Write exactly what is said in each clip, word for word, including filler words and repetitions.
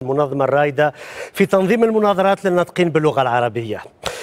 المنظمة الرائدة في تنظيم المناظرات للناطقين باللغة العربية.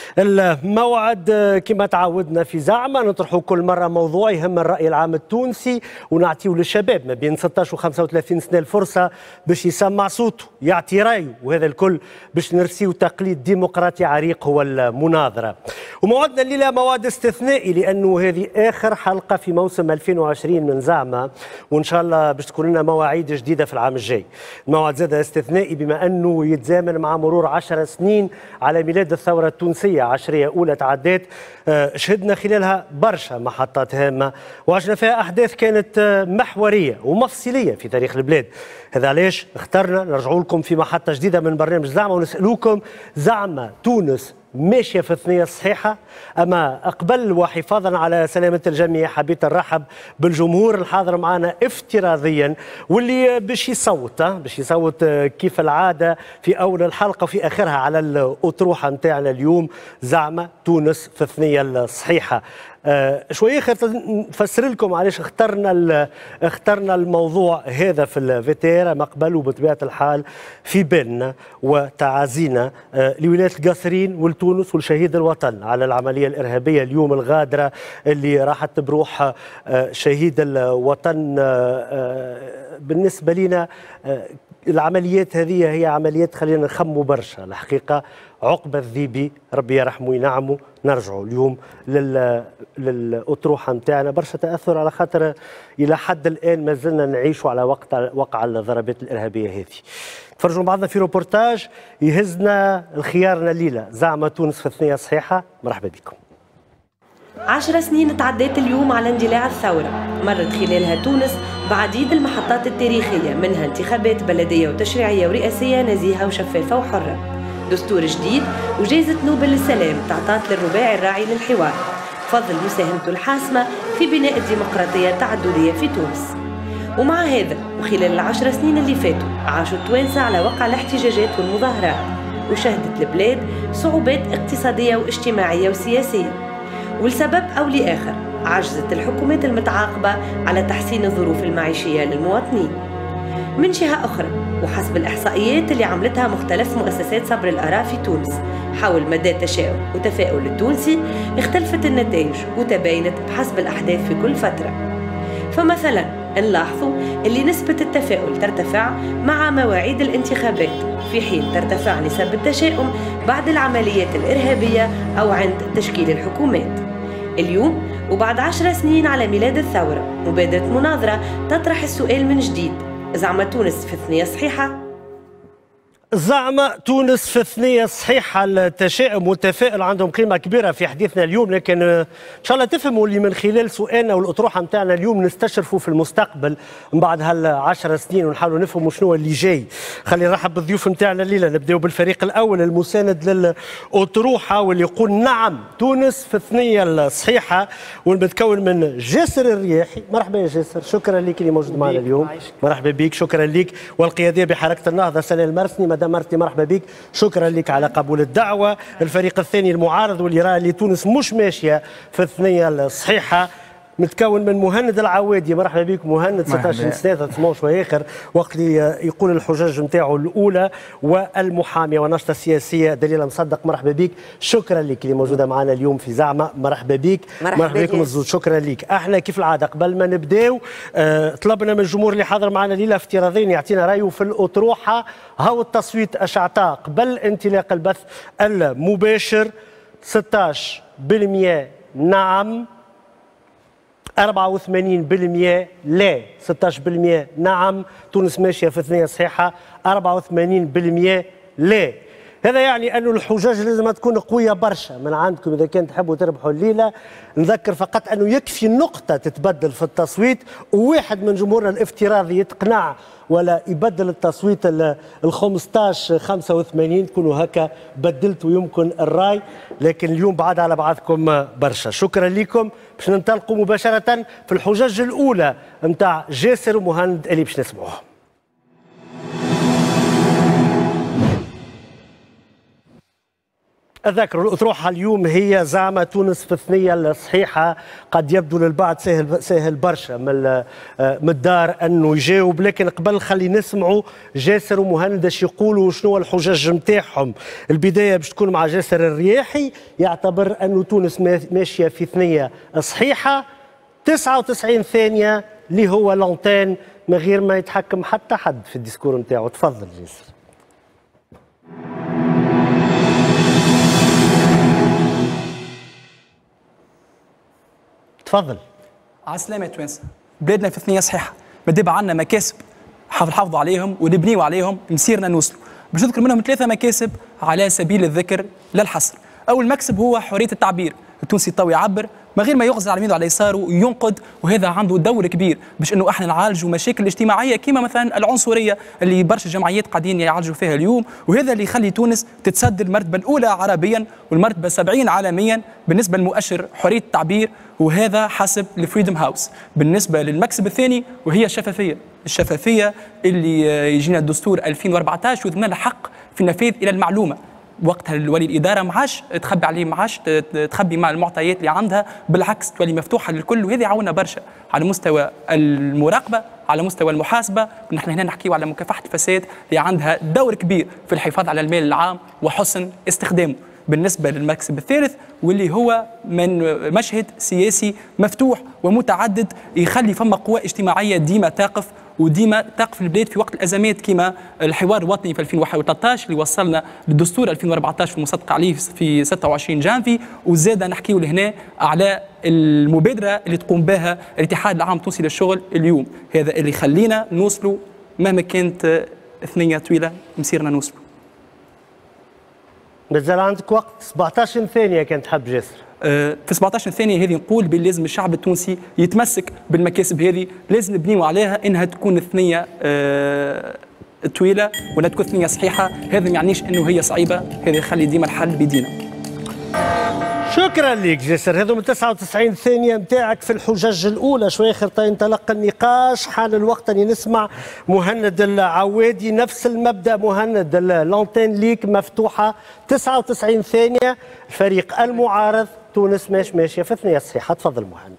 الموعد كما تعودنا في زعمة نطرحوا كل مرة موضوع يهم الرأي العام التونسي ونعطيه للشباب ما بين ستة عشر و خمسة وثلاثين سنة الفرصة باش يسمع صوته يعطي رأيه، وهذا الكل باش نرسيو تقليد ديمقراطي عريق هو المناظرة. وموعدنا الليلة موعد استثنائي لأنه هذه آخر حلقة في موسم ألفين وعشرين من زعمة، وإن شاء الله باش تكون لنا مواعيد جديدة في العام الجاي. الموعد زاد استثنائي بما أنه يتزامن مع مرور عشر سنين على ميلاد الثورة التونسية، عشرية أولى تعدات شهدنا خلالها برشا محطات هامة وعشنا فيها أحداث كانت محورية ومفصلية في تاريخ البلاد. هذا علاش اخترنا نرجعوا لكم في محطة جديدة من برنامج زعمة ونسألوكم: زعمة تونس ماشية في الثنية الصحيحة؟ أما قبل وحفاظا على سلامة الجميع حبيت نرحب بالجمهور الحاضر معنا افتراضيا واللي باش يصوت باش يصوت كيف العادة في أول الحلقة وفي آخرها على الأطروحة نتاعنا اليوم: زعمة تونس في الثنية الصحيحة. آه شويه نفسر لكم علاش اخترنا اخترنا الموضوع هذا في الفيتيرا مقبل، وبطبيعه الحال في بالنا وتعازينا آه لولايه القاصرين ولتونس ولشهيد الوطن على العمليه الارهابيه اليوم الغادره اللي راحت بروح آه شهيد الوطن. آه آه بالنسبه لنا آه العمليات هذه هي عمليات خلينا نخموا برشا الحقيقه. عقبة الذيبي ربي يرحمه وينعمه نرجعوا اليوم لل... للأطروحة نتاعنا. برشا تأثر على خاطر إلى حد الآن ما زلنا نعيشوا على وقت وقع الضربات الإرهابية هذه. تفرجوا بعضنا في روبورتاج يهزنا الخيارنا الليلة: زعمة تونس في الثنية الصحيحة. مرحبا بكم. عشر سنين تعديت اليوم على اندلاع الثورة، مرت خلالها تونس بعديد المحطات التاريخية، منها انتخابات بلدية وتشريعية ورئاسية نزيهة وشفافة وحرة، دستور جديد وجائزة نوبل للسلام تعطات للرباعي الراعي للحوار، فضل مساهمته الحاسمة في بناء الديمقراطية التعددية في تونس. ومع هذا وخلال العشر سنين اللي فاتوا عاشوا التوانسة على وقع الاحتجاجات والمظاهرات، وشهدت البلاد صعوبات اقتصادية واجتماعية وسياسية، ولسبب أو لآخر عجزت الحكومات المتعاقبة على تحسين الظروف المعيشية للمواطنين. من جهة أخرى وحسب الإحصائيات اللي عملتها مختلف مؤسسات صبر الآراء في تونس حول مدى تشاؤم وتفاؤل التونسي، اختلفت النتائج وتباينت بحسب الأحداث في كل فترة. فمثلا نلاحظوا اللي نسبة التفاؤل ترتفع مع مواعيد الانتخابات، في حين ترتفع نسب التشاؤم بعد العمليات الإرهابية أو عند تشكيل الحكومات. اليوم وبعد عشر سنين على ميلاد الثورة، مبادرة مناظرة تطرح السؤال من جديد: زعمة تونس في الثنية الصحيحة؟ زعمة تونس في الثنية الصحيحة. التشاؤم والتفاؤل عندهم قيمة كبيرة في حديثنا اليوم، لكن إن شاء الله تفهموا اللي من خلال سؤالنا والأطروحة متاعنا اليوم نستشرفوا في المستقبل من بعد هالعشر سنين ونحاولوا نفهموا شنو اللي جاي. خلي نرحب بالضيوف متاعنا الليلة. نبداو بالفريق الأول المساند للأطروحة واللي يقول نعم تونس في الثنية الصحيحة، والمتكون من جاسر الرياحي. مرحبا يا جاسر، شكرا لك اللي موجود معنا اليوم. مرحبا بك، شكرا لك. والقيادية بحركة النهضة سنة المرسني، مدام مرتي مرحبا بك، شكرا لك على قبول الدعوة. الفريق الثاني المعارض واللي راه اللي تونس مش ماشية في الثنية الصحيحة، متكون من مهند العوادي. مرحبا بك مهند، ستة عشر سنة تسمعوا شوية آخر وقت اللي يقول الحجج نتاعو الأولى. والمحامية وناشطة سياسية دليلة مصدق، مرحبا بك، شكرا لك اللي موجودة معنا اليوم في زعمة. مرحبا بك. مرحبا بكم الزوج، شكرا لك. احنا كيف العادة قبل ما نبداو اه طلبنا من الجمهور اللي حاضر معنا الليلة افتراضيا يعطينا رأيه في الأطروحة. هاو التصويت أشعتاه قبل انطلاق البث المباشر: ستة عشر بالمئة نعم، أربعة وثمانين بالمئة لا. ستة عشر بالمئة نعم تونس ماشية في الثنية الصحيحة، أربعة وثمانين بالمئة لا. هذا يعني أن الحجاج لازم تكون قوية برشا من عندكم إذا كان تحبوا تربحوا الليلة. نذكر فقط أنه يكفي نقطة تتبدل في التصويت وواحد من جمهورنا الافتراضي يتقنع ولا يبدل التصويت ال خمسطاش خمسة وثمانين، تكونوا هكا بدلتوا يمكن الراي. لكن اليوم بعد على بعضكم برشا. شكرا لكم. باش ننطلقوا مباشرة في الحجج الأولى نتاع جاسر ومهند اللي باش نسمعوها. أذكر الأطروحة اليوم هي زعما تونس في الثنية الصحيحة. قد يبدو للبعض سهل سهل برشا من من الدار أنه يجاوب، لكن قبل خلي نسمعوا جاسر ومهند اش يقولوا شنو الحجج نتاعهم. البداية باش تكون مع جاسر الرياحي، يعتبر أنه تونس ماشية في ثنية صحيحة. تسعة وتسعين ثانية اللي هو لونتين من غير ما يتحكم حتى حد في الديسكور نتاعو. تفضل جاسر. تفضل. عالسلامة يا توانسة، بلادنا في ثنية صحيحة، مداب عندنا مكاسب نحافظوا عليهم ونبنيوا عليهم مسيرنا نوصلوا. باش نذكر منهم ثلاثة مكاسب على سبيل الذكر لا الحصر. أول مكسب هو حرية التعبير، التونسي تو يعبر من غير ما يغزى على يمينه على يساره وينقد، وهذا عنده دور كبير باش انه احنا نعالجوا مشاكل اجتماعيه كما مثلا العنصريه اللي برشا جمعيات قاعدين يعالجوا فيها اليوم، وهذا اللي يخلي تونس تتسد المرتبه الاولى عربيا والمرتبه سبعين عالميا بالنسبه لمؤشر حريه التعبير، وهذا حسب الفريدم هاوس. بالنسبه للمكسب الثاني وهي الشفافيه، الشفافيه اللي يجينا الدستور ألفين وأربعطاش ويضمن لنا حق في النفاذ الى المعلومه. وقتها الولي الاداره ما عادش تخبي عليه، ما عادش تخبي مع المعطيات اللي عندها، بالعكس تولي مفتوحه للكل، وهذا يعاوننا برشا على مستوى المراقبه، على مستوى المحاسبه. ونحن هنا نحكيو على مكافحه الفساد اللي عندها دور كبير في الحفاظ على المال العام وحسن استخدامه. بالنسبه للمكسب الثالث واللي هو من مشهد سياسي مفتوح ومتعدد يخلي فما قوى اجتماعيه ديما تقف وديما تقف البلاد في وقت الازمات، كما الحوار الوطني في ألفين وثلاثطاش اللي وصلنا للدستور ألفين وأربعطاش المصدق عليه في ستة وعشرين جانفي، وزاد نحكيو لهنا على المبادره اللي تقوم بها الاتحاد العام التونسي للشغل اليوم. هذا اللي يخلينا نوصلوا مهما كانت ثنيه طويله مسيرنا نوصلوا. مازال عندك وقت سبعطاش ثانية كانت حب جاسر. في سبعطاش ثانية هذه نقول بان لازم الشعب التونسي يتمسك بالمكاسب هذه، لازم نبنيو عليها انها تكون ثنية طويلة وانها تكون ثنية صحيحة. هذا ما يعنيش انه هي صعيبة، هذا يخلي ديما الحل بيدينا. شكرا لك جاسر. هذو من تسعة وتسعين ثانية نتاعك في الحجج الأولى. شوي خير ينطلق النقاش. حان الوقت أن نسمع مهند العوادي. نفس المبدأ مهند، اللونتين ليك مفتوحة تسعة وتسعين ثانية. الفريق المعارض تونس ماش ماشية في ثنية صحيحة. تفضل مهند.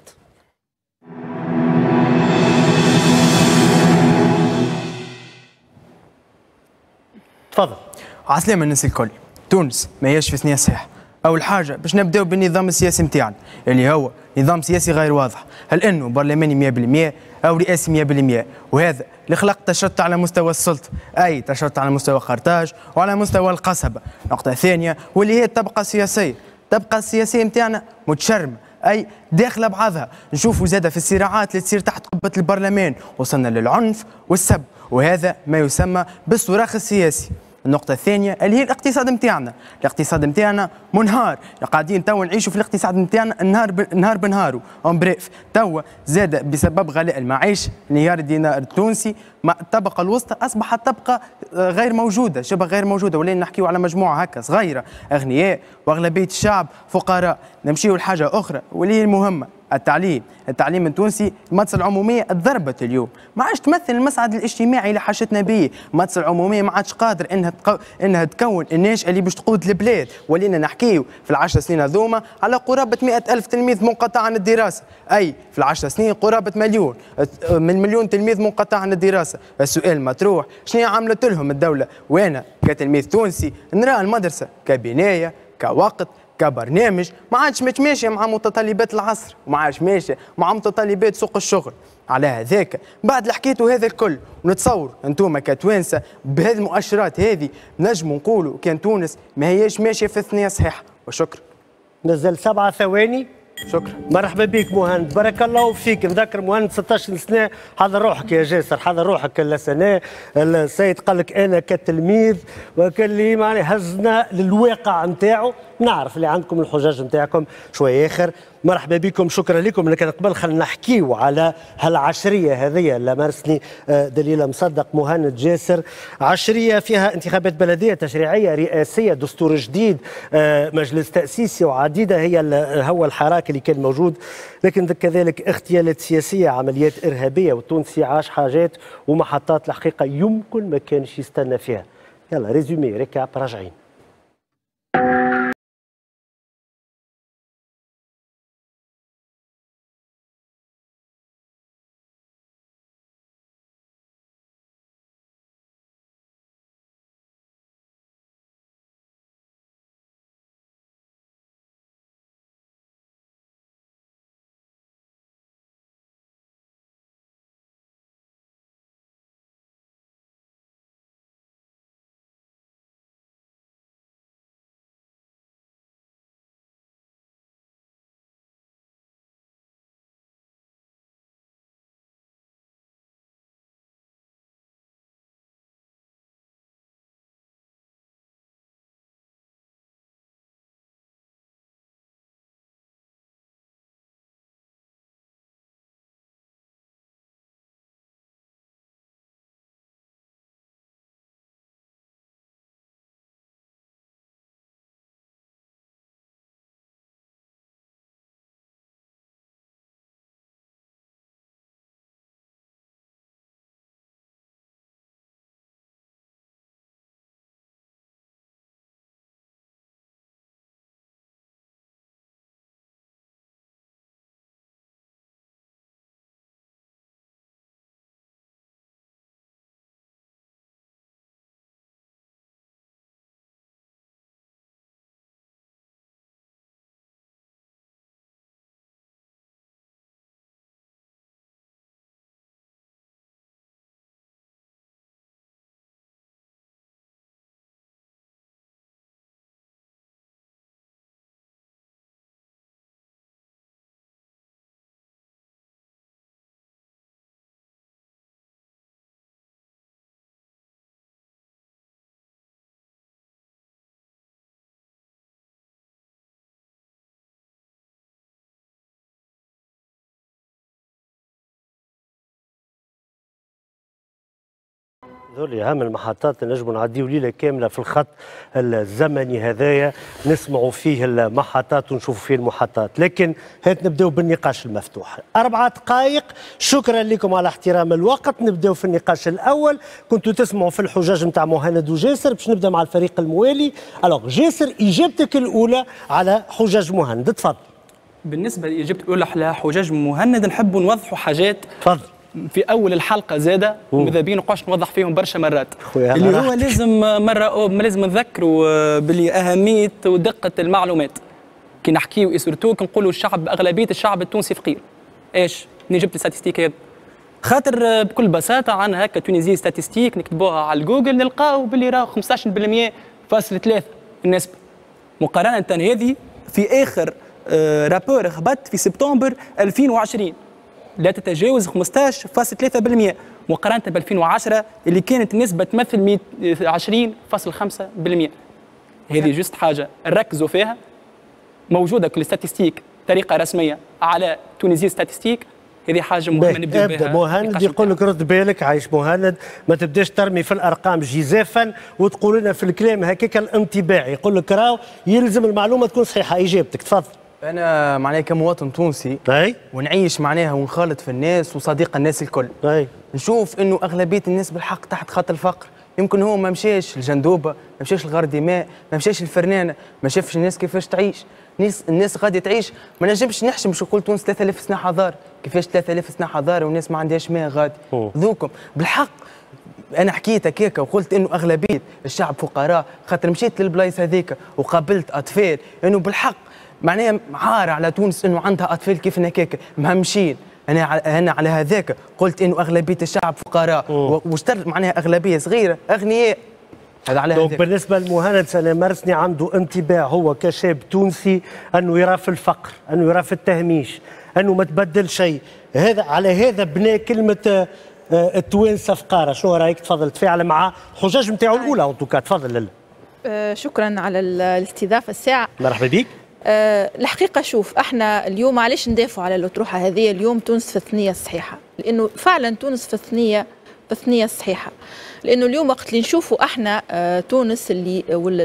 تفضل. عسلامة الناس الكل. تونس ما هيش في ثنية صحيحة. أول حاجة باش نبداو بالنظام السياسي نتاعنا اللي هو نظام سياسي غير واضح، هل أنه برلماني مئة بالمئة أو رئاسي مئة بالمئة، وهذا اللي خلق تشتت على مستوى السلطة، أي تشتت على مستوى قرطاج وعلى مستوى القصبة. نقطة ثانية واللي هي الطبقة السياسية، الطبقة السياسية نتاعنا متشرمة، أي داخلة بعضها. نشوفوا زادة في الصراعات اللي تصير تحت قبة البرلمان، وصلنا للعنف والسب، وهذا ما يسمى بالصراخ السياسي. النقطة الثانية اللي هي الاقتصاد نتاعنا، الاقتصاد نتاعنا منهار، قاعدين توا نعيشوا في الاقتصاد نتاعنا نهار نهار بنهارو، اون بريف، توا زاد بسبب غلاء المعيش، انهيار الدينار التونسي، الطبقة الوسطى أصبحت طبقة غير موجودة، شبه غير موجودة، ولينا نحكيو على مجموعة هكا صغيرة، أغنياء وأغلبية الشعب فقراء. نمشيو لحاجة أخرى واللي هي المهمة، التعليم. التعليم التونسي المدرسة العمومية تضربت اليوم، ما عادش تمثل المسعد الاجتماعي اللي حاشتنا به، المدرسة العمومية ما عادش قادر انها تقو... انها تكون الناشئة اللي باش تقود البلاد. ولينا نحكيو في العشر سنين هذوما على قرابة مئة ألف تلميذ منقطع عن الدراسة، أي في العشر سنين قرابة مليون من مليون تلميذ منقطع عن الدراسة. السؤال مطروح، شنو عملت لهم الدولة؟ وأنا كتلميذ تونسي نرى المدرسة كبناية، كوقت، كبرنامج ما عادش ماشيه مع متطلبات العصر، وما عادش ماشيه مع متطلبات سوق الشغل. على هذاك بعد اللي حكيته هذا الكل، ونتصور انتم كتوانسه بهذه المؤشرات هذه نجموا نقولوا كان تونس ما هيش ماشيه في الثنيه صحيحه. وشكرا. نزل سبعة ثواني. شكرا. مرحبا بك مهند، بارك الله فيك. نذكر مهند ستطاش سنه، حضر روحك يا جاسر، حضر روحك لسنه. السيد قال لك انا كتلميذ وكان لي معني هزنا للواقع نتاعو. نعرف اللي عندكم الحجاج نتاعكم شويه اخر. مرحبا بكم، شكرا لكم. لكن قبل خلينا نحكيو على هالعشريه هذه اللي مارسني دليل مصدق مهند جاسر. عشريه فيها انتخابات بلديه تشريعيه رئاسيه، دستور جديد، مجلس تاسيسي وعديده هي هو الحراك اللي كان موجود، لكن كذلك اغتيالات سياسيه، عمليات ارهابيه، والتونسي عاش حاجات ومحطات الحقيقه يمكن ما كانش يستنى فيها. يلا ريزومي ريكاب راجعين. ذولي أهم المحطات اللي نجموا نعديو ليلة كاملة في الخط الزمني هذايا نسمعوا فيه المحطات ونشوفوا فيه المحطات، لكن هات نبداو بالنقاش المفتوح. أربعة دقائق، شكرا لكم على احترام الوقت. نبداو في النقاش الأول. كنتوا تسمعوا في الحجاج نتاع مهند وجاسر، باش نبدا مع الفريق الموالي. ألوغ جاسر، إجابتك الأولى على حجاج مهند، تفضل. بالنسبة لإجابتي الأولى على حجاج مهند نحب نوضحوا حاجات. تفضل. في اول الحلقه زاده ماذا بينا نقعدش نوضح فيهم برشا مرات، اللي هو رحتك. لازم مره لازم نذكروا باللي اهميه ودقه المعلومات. كي نحكيو سورتو كي نقولوا الشعب اغلبيه الشعب التونسي فقير. ايش؟ منين جبت الستاتستيك هذا؟ خاطر بكل بساطه عندنا هكا تونيزي ستاتستيك نكتبوها على جوجل نلقاو باللي راه خمسطاش بالمئة فاصل ثلاثة النسبه، مقارنه هذه في اخر رابور هبط في سبتمبر ألفين وعشرين لا تتجاوز خمسطاش فاصل ثلاثة بالمئة مقارنة ب ألفين وعشرة اللي كانت النسبة تمثل عشرين فاصل خمسة بالمئة. هذه جست حاجة نركزوا فيها، موجودة كل ستاتستيك طريقة رسمية على تونيزي ستاتستيك. هذه حاجة مهمة نبدأ بها. مهند يقول لك رد بالك، عايش مهند، ما تبداش ترمي في الأرقام جزافا وتقول لنا في الكلام هكاك الانطباعي. يقول لك راهو يلزم المعلومة تكون صحيحة. إجابتك تفضل. انا معناها كمواطن تونسي أي. ونعيش معناها ونخالط في الناس وصديق الناس الكل. أي. نشوف انه اغلبيه الناس بالحق تحت خط الفقر. يمكن هو ما مشاش الجندوبه، ما مشاش الغرديماء، ما مشاش الفرنانه، ما شافش الناس كيفاش تعيش. الناس الناس غادي تعيش. ما نجمش نحشم باش نقول تونس ثلاثة آلاف سنه حضاره، كيفاش ثلاثة آلاف سنه حضاره والناس ما عندهاش ماء غادي. ذوكم بالحق انا حكيت هكاك وقلت انه اغلبيه الشعب فقراء، خاطر مشيت للبلايص هذيك وقابلت اطفال انه بالحق معناها عار على تونس انه عندها اطفال كيف هكاك مهمشين. انا انا على هذاك قلت انه اغلبيه الشعب فقراء واشترط معناها اغلبيه صغيره اغنياء. هذا على هذاك. بالنسبه لمهند سنة مرسني عنده انطباع هو كشاب تونسي انه يرى في الفقر، انه يرى في التهميش، انه ما تبدل شيء. هذا على هذا بنى كلمه التوانسه فقاره. شنو رايك؟ تفضل تفاعل مع حجاج نتاعو الاولى ان توكا. تفضل. أه شكرا على الاستضافه الساعه. مرحبا بك. أه الحقيقة شوف احنا اليوم علاش ندافعوا على الأطروحة هذه اليوم تونس في الثنية الصحيحة؟ لأنه فعلا تونس في الثنية في الثنية الصحيحة. لأنه اليوم وقت اللي نشوفوا احنا أه تونس اللي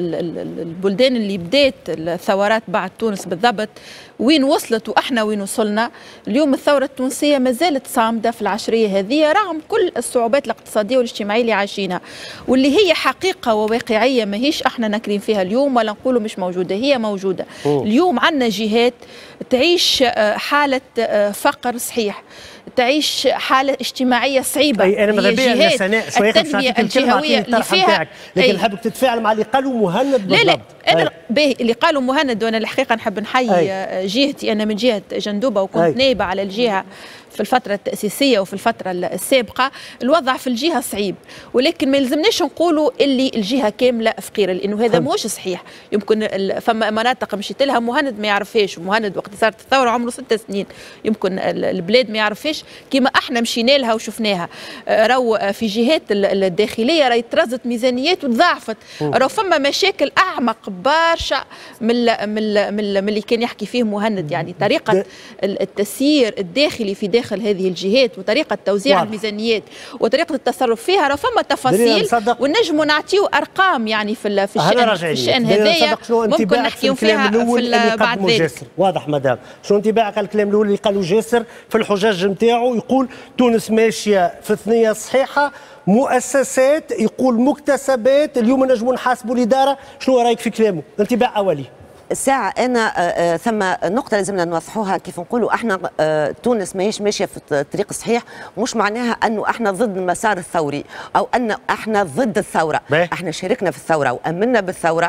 والبلدان اللي بدات الثورات بعد تونس بالضبط وين وصلت واحنا وين وصلنا. اليوم الثورة التونسية ما زالت صامدة في العشرية هذه رغم كل الصعوبات الاقتصادية والاجتماعية اللي عايشينها، واللي هي حقيقة وواقعية ماهيش احنا نكرين فيها اليوم ولا نقولوا مش موجودة، هي موجودة. أوه. اليوم عندنا جهات تعيش حالة فقر صحيح، تعيش حالة اجتماعية صعيبة. أي أنا ماذا بيا سناء شوية التنمية الجهوية اللي فيها، لكن نحبك تتفاعل مع اللي قالوا مهند بالضبط. لا لا أنا باهي اللي قالوا مهند، وأنا الحقيقة نحب نحيي جهتي. أنا من جهة جندوبة وكنت نائبة على الجهة في الفترة التأسيسية وفي الفترة السابقة. الوضع في الجهة صعيب، ولكن ما يلزمناش نقولوا اللي الجهة كاملة فقيرة، لأنه هذا مش صحيح. يمكن فما مناطق مشيت لها مهند ما يعرفهاش، ومهند وقت صارت الثورة عمره ست سنين، يمكن البلاد ما يعرفهاش كما احنا مشينا لها وشفناها. راهو في جهات الداخلية راهي ترزت ميزانيات وتضاعفت. راهو فما مشاكل أعمق برشا من من من اللي كان يحكي فيه مهند. يعني طريقة التسيير الداخلي في داخل هذه الجهات وطريقة توزيع واضح. الميزانيات وطريقة التصرف فيها راه فما تفاصيل ونجموا نعطيو أرقام يعني في في الشأن, في الشأن هذايا ممكن نحكيو فيها في بعد ذلك. واضح مدام. شنو انطباعك على الكلام الأول اللي قالوا جاسر في الحجاج نتاعو؟ يقول تونس ماشية في الثنية الصحيحة، مؤسسات، يقول مكتسبات، اليوم نجموا نحاسبوا الإدارة. شنو رأيك في كلامه؟ انطباع أولي. ساعة أنا آه ثم نقطة لازمنا نوضحوها. كيف نقولوا احنا آه تونس ماهيش ماشية في الطريق الصحيح، مش معناها أنه احنا ضد المسار الثوري أو أن احنا ضد الثورة. بيه. احنا شاركنا في الثورة وأمنا بالثورة.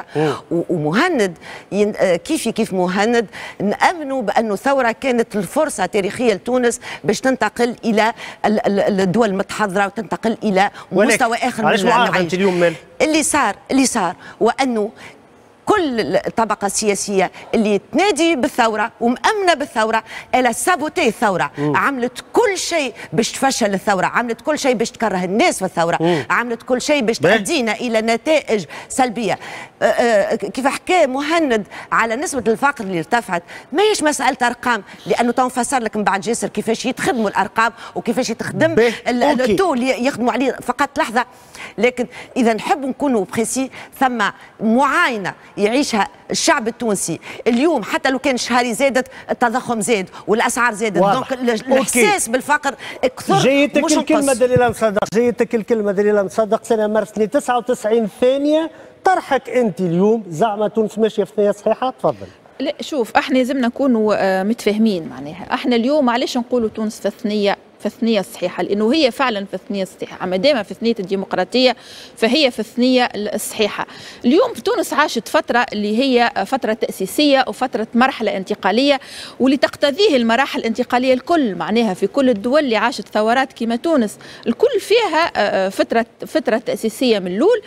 ومهند آه كيف كيف مهند نأمنوا بأنه الثورة كانت الفرصة تاريخية لتونس باش تنتقل إلى الدول المتحضرة وتنتقل إلى مستوى آخر من العيش. اللي صار اللي صار وأنه كل الطبقه السياسيه اللي تنادي بالثوره ومأمنه بالثوره الا سابوتي الثوره، مم. عملت كل شيء باش تفشل الثوره، عملت كل شيء باش تكره الناس في الثوره، مم. عملت كل شيء باش تؤدينا الى نتائج سلبيه. أه أه كيف حكى مهند على نسبه الفقر اللي ارتفعت، ماهيش مساله ارقام، لانه تو نفسر لك من بعد جاسر كيفاش يتخدموا الارقام وكيفاش يتخدم التو اللي يخدموا عليه. فقط لحظه، لكن اذا نحب نكونوا بريسي، ثم معاينه يعيشها الشعب التونسي اليوم، حتى لو كان الشهري زادت التضخم زاد والاسعار زادت، دونك الاحساس بالفقر اكثر. جيتك الكلمه دليل مصدق، جيتك الكلمه دليل مصدق. سنه مارسني تسعة وتسعين ثانيه، طرحك انت اليوم زعما تونس ماشيه في ثنيه صحيحه. تفضل. لا شوف، احنا لازمنا نكونوا متفاهمين. معناها احنا اليوم علاش نقولوا تونس في الثنيه في الثنيه الصحيحه؟ لانه هي فعلا في الثنيه الصحيحه، ما دام في ثنيه الديمقراطيه فهي في الثنيه الصحيحه. اليوم في تونس عاشت فتره اللي هي فتره تاسيسيه وفتره مرحله انتقاليه، واللي تقتضيه المراحل الانتقاليه الكل. معناها في كل الدول اللي عاشت ثورات كما تونس الكل فيها فتره فتره تاسيسيه من الاول.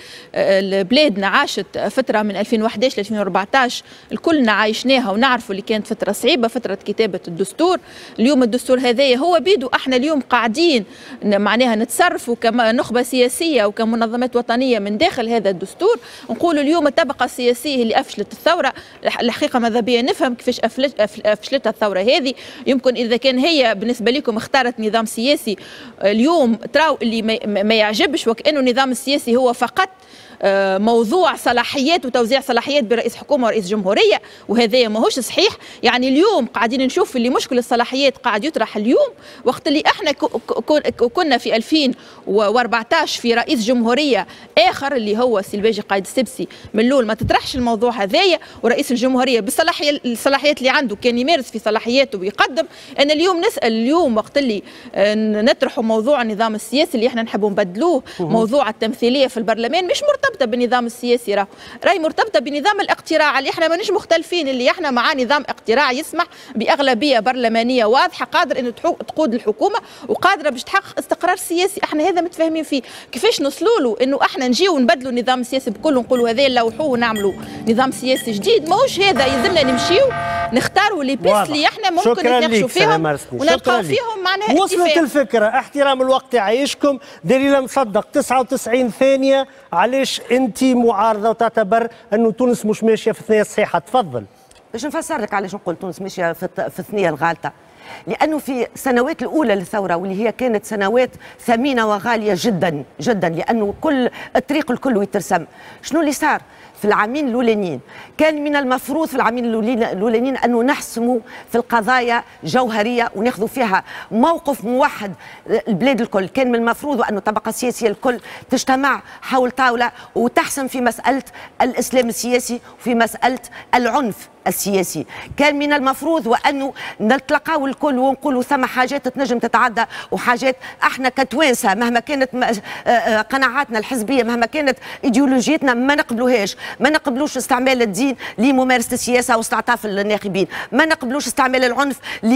بلادنا عاشت فتره من ألفين وأحد عشر ل ألفين وأربعطاش الكلنا عايشناها ونعرفوا اللي كانت فتره صعيبه، فتره كتابه الدستور. اليوم الدستور هذايا هو بيدو احنا اليوم قاعدين معناها نتصرفوا كنخبه سياسيه وكمنظمات وطنيه من داخل هذا الدستور. نقولوا اليوم الطبقه السياسيه اللي افشلت الثوره، الحقيقه ماذا بيا نفهم كيفاش افشلتها الثوره هذه. يمكن اذا كان هي بالنسبه لكم اختارت نظام سياسي اليوم تراو اللي ما يعجبش، وكانه النظام السياسي هو فقط موضوع صلاحيات وتوزيع صلاحيات برئيس حكومه ورئيس جمهوريه، وهذا ماهوش صحيح. يعني اليوم قاعدين نشوف اللي مشكل الصلاحيات قاعد يطرح اليوم، وقت اللي احنا كنا في ألفين وأربعطاش في رئيس جمهوريه اخر اللي هو سي الباجي قايد السبسي، من الاول ما تطرحش الموضوع هذايا، ورئيس الجمهوريه بالصلاحيات الصلاحيات اللي عنده كان يمارس في صلاحياته ويقدم. انا اليوم نسال اليوم وقت اللي نطرحوا موضوع النظام السياسي اللي احنا نحبوا نبدلوه، موضوع التمثيليه في البرلمان مش مرتبط مرتبطه بالنظام السياسي، راه راهي مرتبطه بنظام الاقتراع اللي احنا مانيش مختلفين، اللي احنا مع نظام اقتراع يسمح باغلبيه برلمانيه واضحه قادر انه تقود الحكومه وقادره باش تحقق استقرار سياسي. احنا هذا متفاهمين فيه. كيفاش نوصلوا له انه احنا نجيو ونبدلوا النظام السياسي بكل ونقولوا هذا نلوحوه ونعملوا نظام سياسي جديد؟ ماهوش هذا. يلزمنا نمشيو نختاروا لي بيس اللي احنا ممكن نتناقشوا فيهم ونلقاو فيهم معناها وصلت اتفاق. الفكره. احترام الوقت يعيشكم. دليل مصدق تسعة وتسعين ثانيه، علاش انت معارضه وتعتبر انه تونس مش ماشيه في الثنيه الصحيحه؟ تفضل. باش نفسر لك علاش نقول تونس ماشيه في الثنيه الغالطه. لانه في السنوات الاولى للثوره واللي هي كانت سنوات ثمينه وغاليه جدا جدا، لانه كل الطريق الكل يترسم. شنو اللي صار في العامين الاولانيين؟ كان من المفروض في العامين الاولانيين انه نحسموا في القضايا جوهريه وناخذوا فيها موقف موحد البلاد الكل. كان من المفروض انه الطبقه السياسيه الكل تجتمع حول طاوله وتحسم في مساله الاسلام السياسي وفي مساله العنف السياسي. كان من المفروض وانه نتلقاو الكل ونقولوا ثم حاجات تنجم تتعدى وحاجات احنا كتوانسه مهما كانت قناعاتنا الحزبيه مهما كانت ايديولوجيتنا ما نقبلوهاش. ما نقبلوش استعمال الدين لممارسه السياسه واستعطاف الناخبين، ما نقبلوش استعمال العنف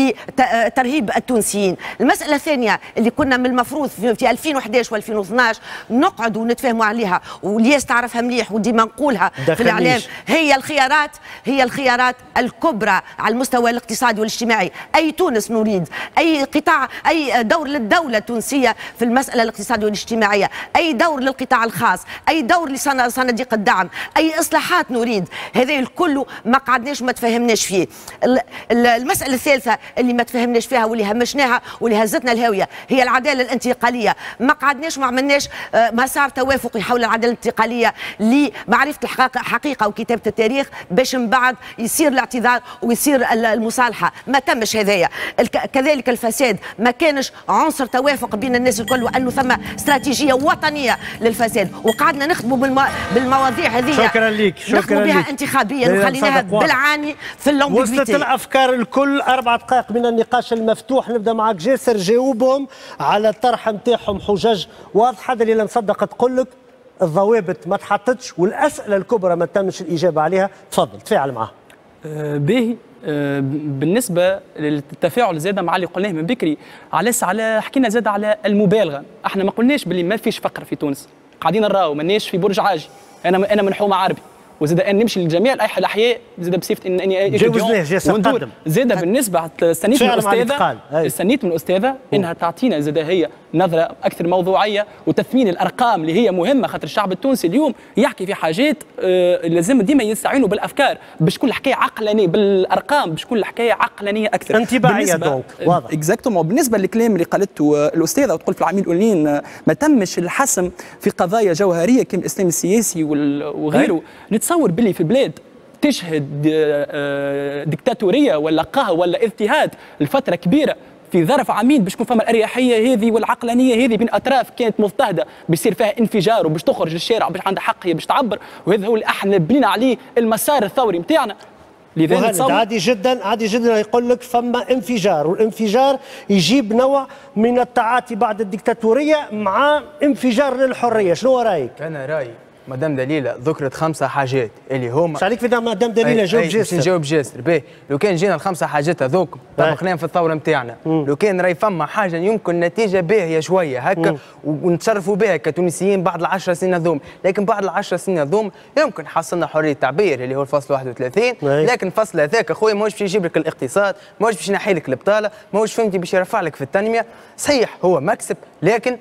لترهيب التونسيين. المساله الثانيه اللي كنا من المفروض في ألفين وأحد عشر وألفين واثناش نقعدوا ونتفاهموا عليها والياس تعرفها مليح وديما نقولها في الاعلام، هي الخيارات هي الخيارات الكبرى على المستوى الاقتصادي والاجتماعي. اي تونس نريد، اي قطاع، اي دور للدوله التونسيه في المساله الاقتصاديه والاجتماعيه، اي دور للقطاع الخاص، اي دور لصناديق الدعم، اي اصلاحات نريد. هذا الكل ما قعدناش ما تفهمناش فيه. المساله الثالثه اللي ما تفهمناش فيها واللي همشناها واللي هزتنا الهاويه هي العداله الانتقاليه. ما قعدناش ما عملناش مسار توافقي حول العداله الانتقاليه لمعرفه الحقيقه وكتابه التاريخ باش من بعد يصير الاعتذار ويصير المصالحه. ما تمش هذايا. كذلك الفساد ما كانش عنصر توافق بين الناس الكل وانه ثم استراتيجيه وطنيه للفساد، وقعدنا نخدموا بالمواضيع هذه. شكرا لك. شكرا نخدموا بها انتخابيا وخليناها بالعاني في اللونجيفيتي. وصلت الافكار الكل. اربع دقائق من النقاش المفتوح. نبدا معك جاسر، جاوبهم على الطرح نتاعهم. حجج واضحه. دليل مصدق تقول لك الضوابط ما تحطتش والاسئله الكبرى ما تمش الاجابه عليها. تفضل تفاعل معها. أه باهي. أه بالنسبه للتفاعل زاده مع اللي قلناه من بكري، علاش على حكينا زاده على المبالغه. احنا ما قلناش باللي ما فيش فقر في تونس، قاعدين نراو ماناش في برج عاجي. انا انا من حومه عربي وزاد ان نمشي للجميع الاحياء زاد بصفه اني جاوزناه وندور زاد بالنسبه استنيت من الاستاذه استنيت من الاستاذه انها تعطينا زاد هي نظره اكثر موضوعيه وتثمين الارقام اللي هي مهمه، خاطر الشعب التونسي اليوم يحكي في حاجات آه لازم ديما يستعينوا بالافكار باش كل حكايه عقلانيه، بالارقام باش كل حكايه عقلانيه اكثر. انطباعيه دونك واضح. اكزاكتومون. بالنسبه للكلام اللي قالته الاستاذه وتقول في العامين الاولين ما تمش الحسم في قضايا جوهريه كما الاسلام السياسي وغيره، نتصور باللي في بلاد تشهد ديكتاتوريه ولا قهر ولا اضطهاد لفتره كبيره في ظرف عامين باش تكون فما الاريحيه هذه والعقلانيه هذه بين اطراف كانت مضطهده بيصير فيها انفجار وباش تخرج للشارع باش عندها حق هي باش تعبر، وهذا هو اللي احنا بنينا عليه المسار الثوري نتاعنا. لذلك عادي جدا عادي جدا يقول لك فما انفجار، والانفجار يجيب نوع من التعاطي بعد الديكتاتوريه مع انفجار للحريه. شنو رايك؟ انا رايي مدام دليله ذكرت خمسه حاجات اللي هما مش عليك في مدام دليله جاوب جاسر. نجاوب جاسر. باهي لو كان جينا الخمسه حاجات هذوك طبقناهم في الثوره نتاعنا، لو كان راي فما حاجه يمكن نتيجه باهيه شويه هكا ونتصرفوا بها كتونسيين بعد العشر سنين هذوم، لكن بعد العشر سنين هذوم يمكن حصلنا حريه التعبير اللي هو الفصل واحد وثلاثين، لكن الفصل هذاك اخويا ماهوش باش يجيب لك الاقتصاد، ماهوش باش ينحي لك البطاله، ماهوش فهمتي باش يرفع لك في التنميه. صحيح هو مكسب لكن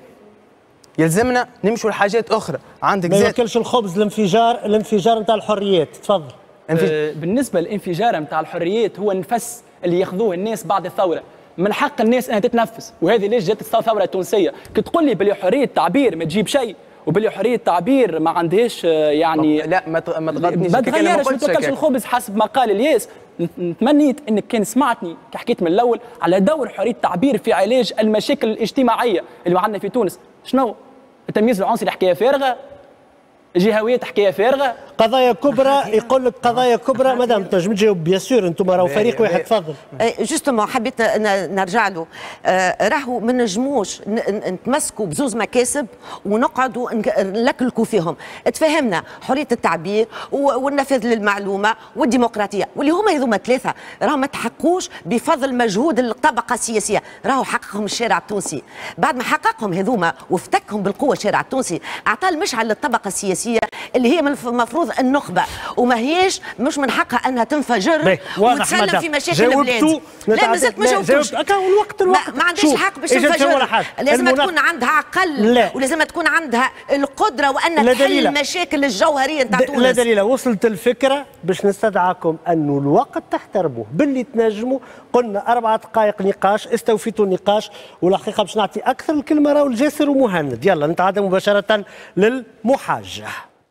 يلزمنا نمشوا لحاجات اخرى. عندك ما ياكلش الخبز الانفجار الانفجار نتاع الحريات. تفضل. أه بالنسبه للانفجار نتاع الحريات هو النفس اللي ياخذوه الناس بعد الثوره، من حق الناس انها تتنفس، وهذه ليش جات الثوره التونسيه. كي تقول لي بلي حريه التعبير ما تجيب شيء وباللي حريه التعبير ما عندهاش يعني لا ما ما تغلطنيش ما تغيرش ما تاكلش الخبز حسب ما قال الياس. تمنيت انك كان سمعتني كي حكيت من الاول على دور حريه التعبير في علاج المشاكل الاجتماعيه اللي عندنا في تونس. شنو؟ التمييز العنصري حكايه فارغه، جهويات حكايه فارغه، قضايا كبرى. يقول لك قضايا كبرى. مدام تنجم تجاوب بيان سور، انتم راهو فريق واحد. تفضل. جوستومون حبيت نرجع له. راهو ما نجموش نتمسكوا بزوز مكاسب ونقعدوا نلكلكوا فيهم. تفهمنا حريه التعبير والنفاذ للمعلومه والديمقراطيه، واللي هما هذوما ثلاثه راهو ما تحقوش بفضل مجهود الطبقه السياسيه، راهو حققهم الشارع التونسي. بعد ما حققهم هذوما وافتكهم بالقوه الشارع التونسي، اعطى المشعل للطبقه السياسيه اللي هي المفروض النخبه، وما هيش مش من حقها انها تنفجر وتسلم في مشاكل البلاد. لا مازلت ما جاوبتوش. الوقت الوقت ما عندهاش حق باش تنفجر. لازم تكون عندها عقل ولازم تكون عندها القدره وان تحل المشاكل الجوهريه نتاع تونس. لا دليل. وصلت الفكره باش نستدعاكم انه الوقت تحترموه باللي تنجموا. قلنا اربع دقائق نقاش، استوفيتوا النقاش، والحقيقه باش نعطي اكثر الكلمه راهو الجاسر ومهند. يلا نتعدى مباشره للمحاجه.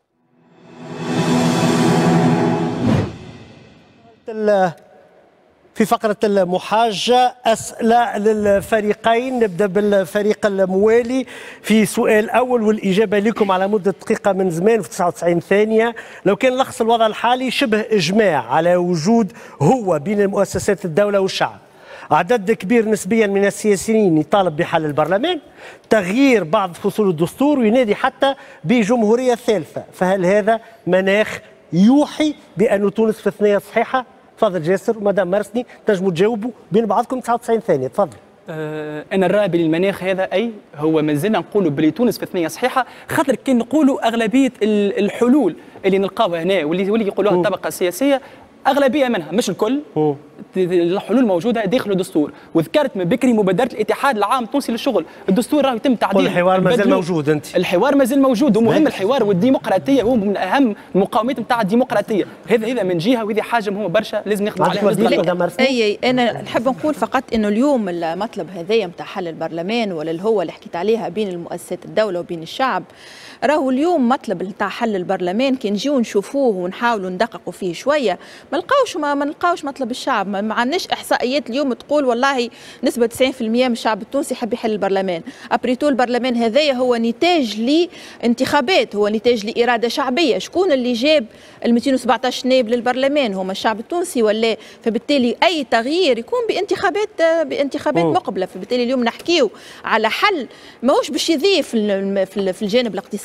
في فقرة المحاجة أسئلة للفريقين. نبدأ بالفريق الموالي في سؤال أول والإجابة لكم على مدة دقيقة من زمان في تسعة وتسعين ثانية. لو كان لخص الوضع الحالي شبه إجماع على وجود هو بين مؤسسات الدولة والشعب، عدد كبير نسبيا من السياسيين يطالب بحل البرلمان، تغيير بعض فصول الدستور، وينادي حتى بجمهورية ثالثة، فهل هذا مناخ يوحي بأن تونس في ثنية صحيحة؟ تفضل جاسر ومدام مرسني تنجموا تجاوبوا بين بعضكم تسعة وتسعين ثانية. تفضل. أه انا الراي بالمناخ هذا اي هو مازلنا نقولوا بلي تونس في ثنية صحيحه، خاطر كي نقولوا اغلبيه الحلول اللي نلقاوها هنا واللي واللي يقولوها الطبقه السياسيه اغلبيه منها مش الكل م. الحلول موجوده داخل الدستور. وذكرت من بكري مبادره الاتحاد العام التونسي للشغل، الدستور راه يتم تعديله. الحوار مازال موجود. انت الحوار مازال موجود ومهم. الحوار والديمقراطيه هو من اهم المقاومات نتاع الديمقراطيه. هذا هذا من جهه وهذه حاجه مهمه برشا لازم نخدموا عليها. اي انا نحب نقول فقط انه اليوم المطلب هذايا نتاع حل البرلمان ولا اللي هو اللي حكيت عليها بين المؤسسات الدوله وبين الشعب، راهو اليوم مطلب نتاع حل البرلمان كي نجيو نشوفوه ونحاولوا ندققوا فيه شويه ما نلقاوش ما, ما نلقاوش مطلب الشعب. ما عندناش احصائيات اليوم تقول والله نسبه تسعين بالمئة من الشعب التونسي يحب يحل البرلمان. ابريتو البرلمان هذايا هو نتاج لانتخابات، هو نتاج لاراده شعبيه. شكون اللي جاب ال مئتين وسبعطاش نائب للبرلمان؟ هما الشعب التونسي ولا؟ فبالتالي اي تغيير يكون بانتخابات بانتخابات مقبله. فبالتالي اليوم نحكيو على حل ماهوش باش يضيف في الجانب الاقتصادي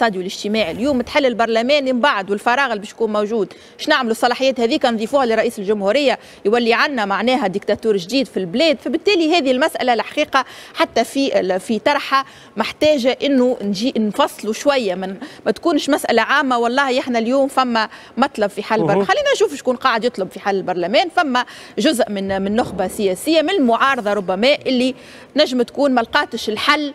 الاقتصادي والاجتماعي. اليوم تحل البرلمان من بعد والفراغ اللي باش يكون موجود، اش نعملوا الصلاحيات هذيك نضيفوها لرئيس الجمهوريه يولي عندنا معناها ديكتاتور جديد في البلاد. فبالتالي هذه المساله الحقيقه حتى في في طرحها محتاجه انه نجي نفصلوا شويه، من ما تكونش مساله عامه والله احنا اليوم فما مطلب في حل البرلمان. خلينا نشوف شكون قاعد يطلب في حل البرلمان. فما جزء من من نخبه سياسيه من المعارضه ربما اللي نجم تكون ما لقاتش الحل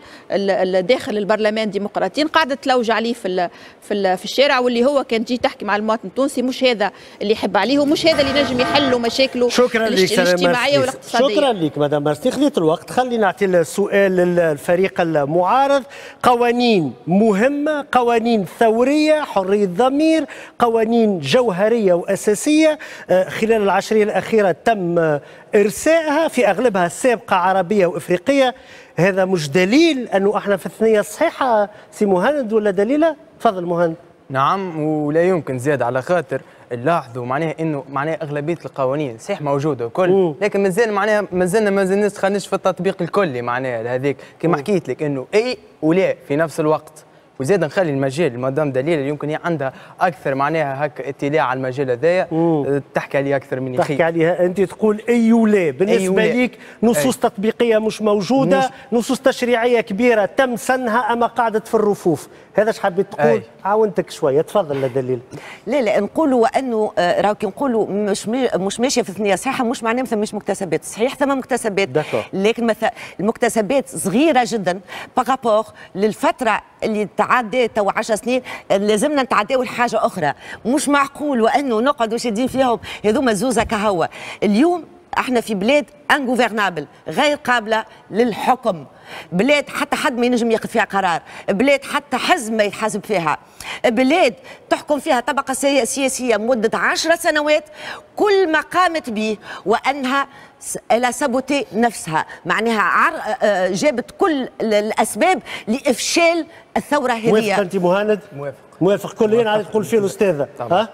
داخل البرلمان الديمقراطيين، قاعده تلوج عليه في في في الشارع، واللي هو كان تجي تحكي مع المواطن التونسي مش هذا اللي يحب عليه ومش هذا اللي نجم يحلوا مشاكله الاجتماعيه والاقتصاديه. شكرا لك مدام مرسي، خذيت الوقت. خلينا نعطي السؤال للفريق المعارض. قوانين مهمه، قوانين ثوريه، حريه ضمير، قوانين جوهريه واساسيه خلال العشريه الاخيره تم ارسائها، في اغلبها سابقه عربيه وافريقيه. هذا مش دليل انه احنا في الثنيه الصحيحه سي مهند ولا دليله؟ تفضل مهند. نعم، ولا يمكن زيادة، على خاطر نلاحظوا معناها انه معناها اغلبيه القوانين صحيح موجوده وكل، لكن مازال معناها مازلنا ما دخلناش في التطبيق الكلي معناها لهذيك كما حكيت لك انه اي ولا في نفس الوقت. وزيد نخلي المجال مدام دليل اللي يمكن هي عندها اكثر معناها هكا اطلاع على المجال هذايا تحكي عليه اكثر مني. تحكي عليها انت، تقول اي ولا بالنسبه أي ليك نصوص أي. تطبيقيه مش موجوده، مش نصوص تشريعيه كبيره تم سنها اما قعدت في الرفوف. هذا ايش حبيت تقول؟ أي. عاونتك شويه، تفضل دليل. لا لا نقولوا انه راهو كي نقولوا مش مش ماشيه في الثنيه صحيحه مش معناه مثلا مش مكتسبات، صحيح ثم مكتسبات دكو. لكن مثلا المكتسبات صغيره جدا بارابور للفتره اللي تعدات تو عشر سنين. لازمنا نتعداو لحاجه اخرى، مش معقول وانه نقعدوا شادين فيهم هذوما زوزه كهوا. اليوم احنا في بلاد انغوفرنابل، غير قابله للحكم، بلاد حتى حد ما ينجم ياخذ فيها قرار، بلاد حتى حزب ما يتحاسب فيها، بلاد تحكم فيها طبقه سياسيه مده عشر سنوات كل ما قامت به وانها الى سابوتي نفسها، معناها جابت كل الاسباب لافشال الثوره هذه. موافق انت مهند؟ موافق موافق كليا على تقول فيه الاستاذه. ها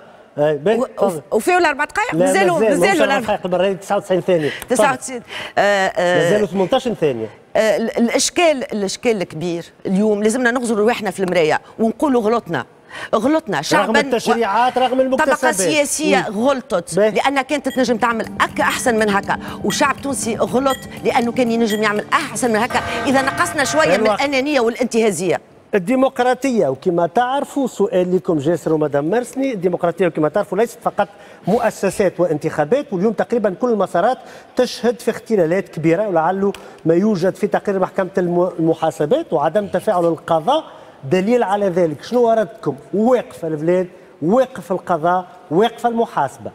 وفيه ولا اربع دقائق؟ مازالوا مازالوا اربع دقائق المره تسعة وتسعين ثانيه. تسعة وتسعين مازالوا ثمانية عشر ثانيه. الاشكال الاشكال الكبير اليوم لازمنا نغزروا رواحنا في المرايه ونقولوا غلطنا غلطنا شعبا، رغم التشريعات، رغم المكتسبات، طبقه سياسيه غلطت لانها كانت تنجم تعمل أك احسن من هكا، وشعب تونسي غلط لانه كان ينجم يعمل احسن من هكا اذا نقصنا شويه من الانانيه والانتهازيه. الديمقراطية وكما تعرفوا، سؤال لكم جاسر ومدام مرسني، الديمقراطية وكما تعرفوا ليست فقط مؤسسات وانتخابات، واليوم تقريبا كل المسارات تشهد في اختلالات كبيرة، ولعله ما يوجد في تقرير محكمة المحاسبات وعدم تفاعل القضاء دليل على ذلك. شنو ردكم؟ واقف البلاد، واقف القضاء، واقفة المحاسبة.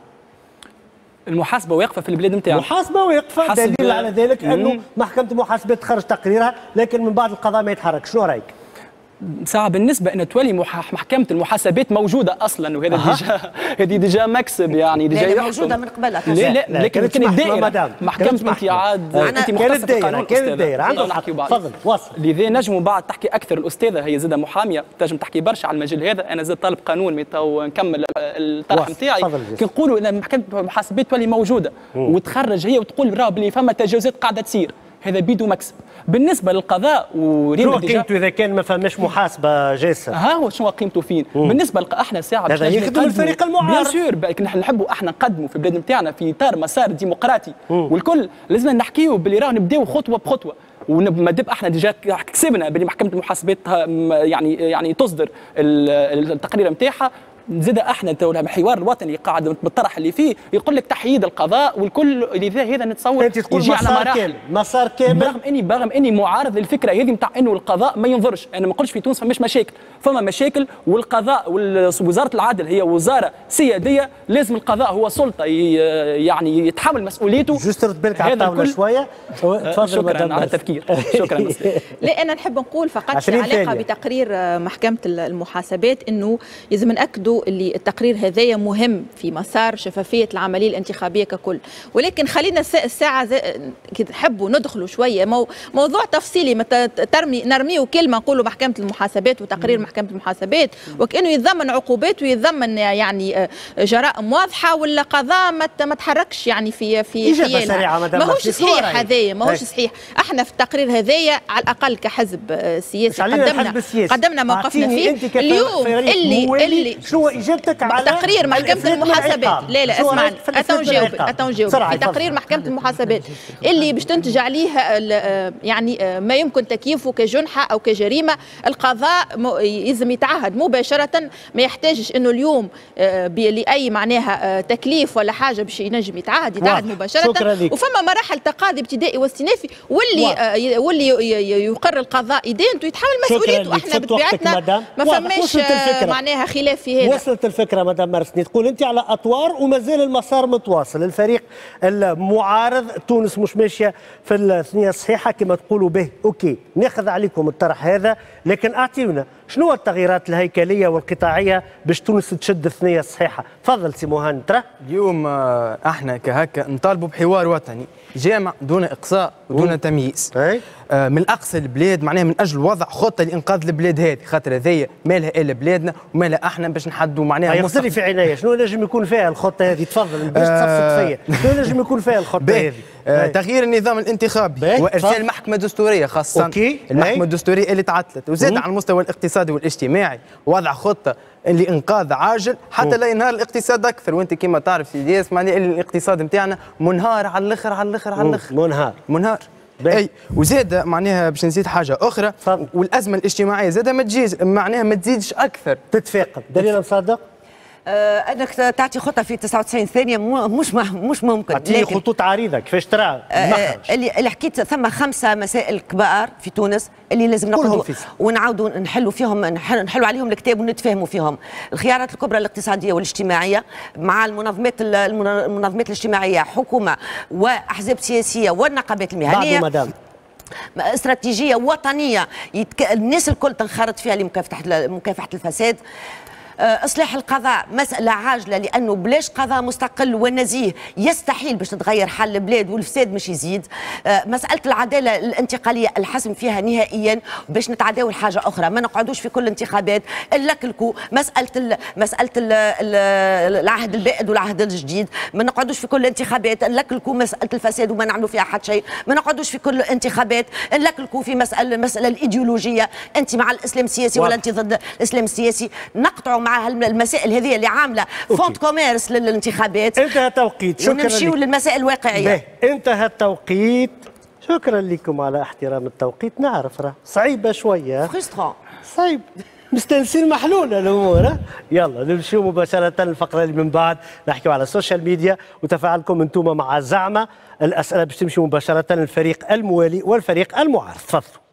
المحاسبة واقفة في البلاد نتاعنا. المحاسبة واقفة، دليل على ذلك أنه محكمة المحاسبات تخرج تقريرها لكن من بعد القضاء ما يتحرك. شنو رأيك؟ ساعة بالنسبة أن تولي محكمة المحاسبات موجودة أصلا، وهذا أه. ديجا هذه ديجا مكسب يعني ديجا لا موجودة من قبل. لا لا, لا لكن كانت دائرة محكمة امتياز أنت كانت دائرة كانت دائرة عندك حق. تفضل واصل. لذا نجموا بعد تحكي أكثر. الأستاذة هي زادة محامية تنجم تحكي برشا على المجال هذا. أنا زاد طالب قانون ميتو نكمل الطرح نتاعي. كي نقولوا أن محكمة المحاسبات تولي موجودة مم. وتخرج هي وتقول راهو بلي فما تجاوزات قاعدة تصير، هذا بيدو مكسب. بالنسبه للقضاء شنو قيمته اذا كان ما فماش محاسبه جاسه؟ ها هو شنو قيمته فين؟ مم. بالنسبه لق... احنا ساعه هذا يخدم الفريق المعارض. بيان سور احنا نحبوا احنا نقدموا في البلاد نتاعنا في اطار مسار ديمقراطي، مم. والكل لازم نحكيوا باللي راه نبداو خطوه بخطوه، وما دب احنا ديجا كسبنا بلي محكمه المحاسبات يعني يعني تصدر التقرير نتاعها. زاد احنا الحوار الوطني قاعد بالطرح اللي فيه يقول لك تحييد القضاء والكل اللي هذا نتصور انت تقول يجي مسار على مراحل كامل مسار كامل. برغم اني برغم اني معارض للفكره هذه نتاع انه القضاء ما ينظرش. انا ما نقولش في تونس فماش مشاكل، فما مشاكل، والقضاء ووزاره العدل هي وزاره سياديه، لازم القضاء هو سلطه يعني يتحمل مسؤوليته. جست رد بالك على الطاوله شويه. تفضل. شكرا على التفكير. شكرا. لا انا نحب نقول فقط في علاقه بتقرير محكمه المحاسبات انه لازم ناكدوا نقولوا اللي التقرير هذايا مهم في مسار شفافيه العمليه الانتخابيه ككل، ولكن خلينا الساعه كي نحبوا ندخلوا شويه مو موضوع تفصيلي، ترمي نرميه كلمه نقولوا محكمه المحاسبات وتقرير محكمه المحاسبات وكانه يتضمن عقوبات ويتضمن يعني جرائم واضحه، ولا قضاء ما تحركش يعني في في حيالها. ماهوش صحيح هذايا، ماهوش صحيح. احنا في التقرير هذايا على الاقل كحزب سياسي قدمنا قدمنا موقفنا فيه اليوم. اللي اللي شنو اجابتك على تقرير محكمه المحاسبات؟ لا لا اسمعني اتو نجاوبك اتو نجاوبك في تقرير محكمه المحاسبات اللي باش تنتج عليه يعني ما يمكن تكييفه كجنحه او كجريمه. القضاء يلزم يتعهد مباشره، ما يحتاجش انه اليوم لاي معناها تكليف ولا حاجه باش ينجم يتعهد يتعهد مباشره. وفما مراحل تقاضي ابتدائي واستئنافي، واللي واللي يقر القضاء ادانته يتحمل مسؤوليته. احنا بطبيعتنا ما فماش معناها خلاف في هذا. وصلت الفكره مدام مرسني، تقول انت على اطوار ومازال المسار متواصل. الفريق المعارض تونس مش ماشيه في الثنيه الصحيحه كما تقولوا به، اوكي ناخذ عليكم الطرح هذا، لكن اعطيونا شنو التغييرات الهيكليه والقطاعيه باش تونس تشد الثنيه الصحيحه؟ تفضل سي مهند. ترى اليوم احنا كهكا نطالبوا بحوار وطني جامع دون اقصاء ودون تمييز. آه من اقصى البلاد معناها من اجل وضع خطه لانقاذ البلاد هذه، خاطر هذيا مالها الا بلادنا ومالها احنا باش نحدوا معناها. يغسل لي في عينيا شنو نجم يكون فيها الخطه هذه؟ تفضل باش تصفق فيا شنو نجم يكون فيها الخطه هذه؟ آه تغيير النظام الانتخابي وارسال محكمه دستوريه، خاصه أوكي. المحكمه الدستوريه اللي تعطلت، وزاد على المستوى الاقتصادي والاجتماعي وضع خطه لانقاذ عاجل حتى لا ينهار الاقتصاد اكثر. وانت كما تعرف سيدي اسمعني الاقتصاد نتاعنا منهار على الاخر على الاخر على الاخر منهار منهار اي. وزاد معناها باش نزيد حاجه اخرى، والازمه الاجتماعيه زاد ما تجيش معناها ما تزيدش اكثر. تتفاقم دليل مصادق آه انك تعطي خطه في تسعة وتسعين ثانيه مش مش ممكن. تعطي خطوط عريضه كيفاش ترى آه اللي اللي حكيت ثم خمسه مسائل كبار في تونس اللي لازم نقعدوا ونعاودوا نحلوا فيهم، نحلوا عليهم الكتاب ونتفاهموا فيهم. الخيارات الكبرى الاقتصاديه والاجتماعيه مع المنظمات المنظمات الاجتماعيه، حكومه واحزاب سياسيه والنقابات المهنيه. مدام استراتيجيه وطنيه يتك... الناس الكل تنخرط فيها لمكافحه مكافحه الفساد. اصلاح القضاء مساله عاجله، لانه بلاش قضاء مستقل ونزيه يستحيل باش تتغير حل البلاد والفساد مش يزيد. مساله العداله الانتقاليه الحسم فيها نهائيا باش نتعداو لحاجه اخرى، ما نقعدوش في كل انتخابات نلكلكوا مساله ال مساله ال العهد البائد والعهد الجديد، ما نقعدوش في كل انتخابات نلكلكوا مساله الفساد وما نعملوا فيها حتى شيء، ما نقعدوش في كل انتخابات نلكلكوا في مساله المساله الايديولوجيه، انت مع الاسلام السياسي ولا انت ضد الاسلام السياسي، نقطعوا مع المسائل هذه اللي عامله فونت كوميرس للانتخابات. انتهى التوقيت، شكرا لك. ونمشيو للمسائل الواقعيه. انتهى التوقيت، شكرا لكم على احترام التوقيت. نعرف راه صعيبه شويه، فريسترون صعيب، مستنسين محلوله الامور. يلا نمشيو مباشره الفقره اللي من بعد نحكيو على السوشيال ميديا وتفاعلكم انتم مع زعمه. الاسئله باش تمشي مباشره للفريق الموالي والفريق المعارض. تفضلوا.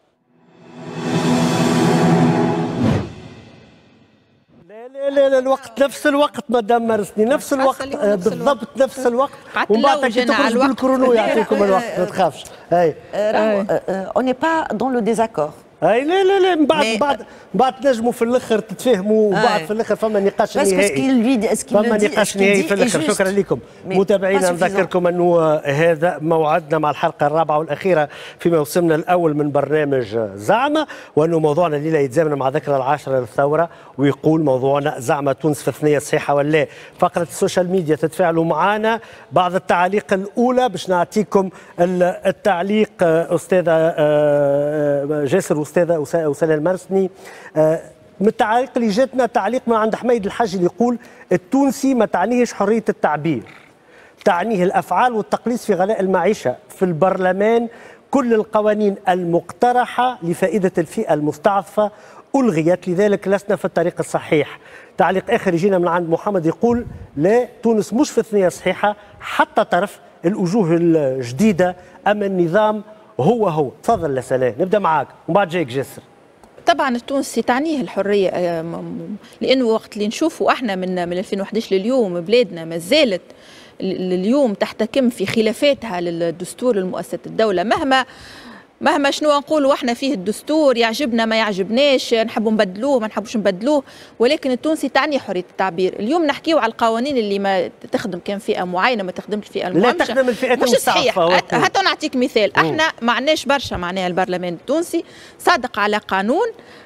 لا لا لا الوقت نفس الوقت مدام مرسني، نفس الوقت بالضبط نفس الوقت. ومن بعد كي تخرج بالكرونو يعطيكم الوقت ما تخافش. اي اون ني با دون لو ديزاكور. اي لا لا لا من بعد من بعد بعد تنجموا في الاخر تتفاهموا، وبعد في الاخر فما نقاش نهائي. فما نقاش نهائي في الاخر. شكرا لكم متابعينا. نذكركم انه هذا موعدنا مع الحلقه الرابعه والاخيره في موسمنا الاول من برنامج زعمه، وانه موضوعنا الليله يتزامن مع ذكرى العاشره للثوره، ويقول موضوعنا زعمه تونس في الثنيه صحيحه ولا. فقره السوشيال ميديا تتفاعلوا معنا. بعض التعاليق الاولى باش نعطيكم التعليق استاذه جاسر واستاذه وسالة المرسني. من التعليق اللي جاتنا تعليق من عند حميد الحج اللي يقول التونسي ما تعنيهش حريه التعبير، تعنيه الافعال والتقليص في غلاء المعيشه. في البرلمان كل القوانين المقترحه لفائده الفئه المستعطفه الغيت، لذلك لسنا في الطريق الصحيح. تعليق اخر يجينا من عند محمد يقول لا، تونس مش في الثنيه صحيحه حتى طرف الوجوه الجديده، اما النظام هو هو. تفضل لسلام، نبدا معاك ومن بعد جايك جسر. طبعا التونسي تعنيه الحريه، لانه وقت اللي نشوفوا احنا من من ألفين وأحد عشر لليوم بلادنا ما زالت اليوم تحتكم في خلافاتها للدستور لمؤسسه الدوله، مهما مهما شنو نقولوا احنا فيه الدستور يعجبنا ما يعجبناش، نحبوا نبدلوه ما نحبوش نبدلوه، ولكن التونسي تعني حريه التعبير. اليوم نحكيو على القوانين اللي ما تخدم كان فئه معينه ما تخدمش الفئه المهمشه، لا تخدم الفئات مش صحيح. حتى نعطيك مثال، مم. احنا ما عندناش برشا معناها البرلمان التونسي صادق على قانون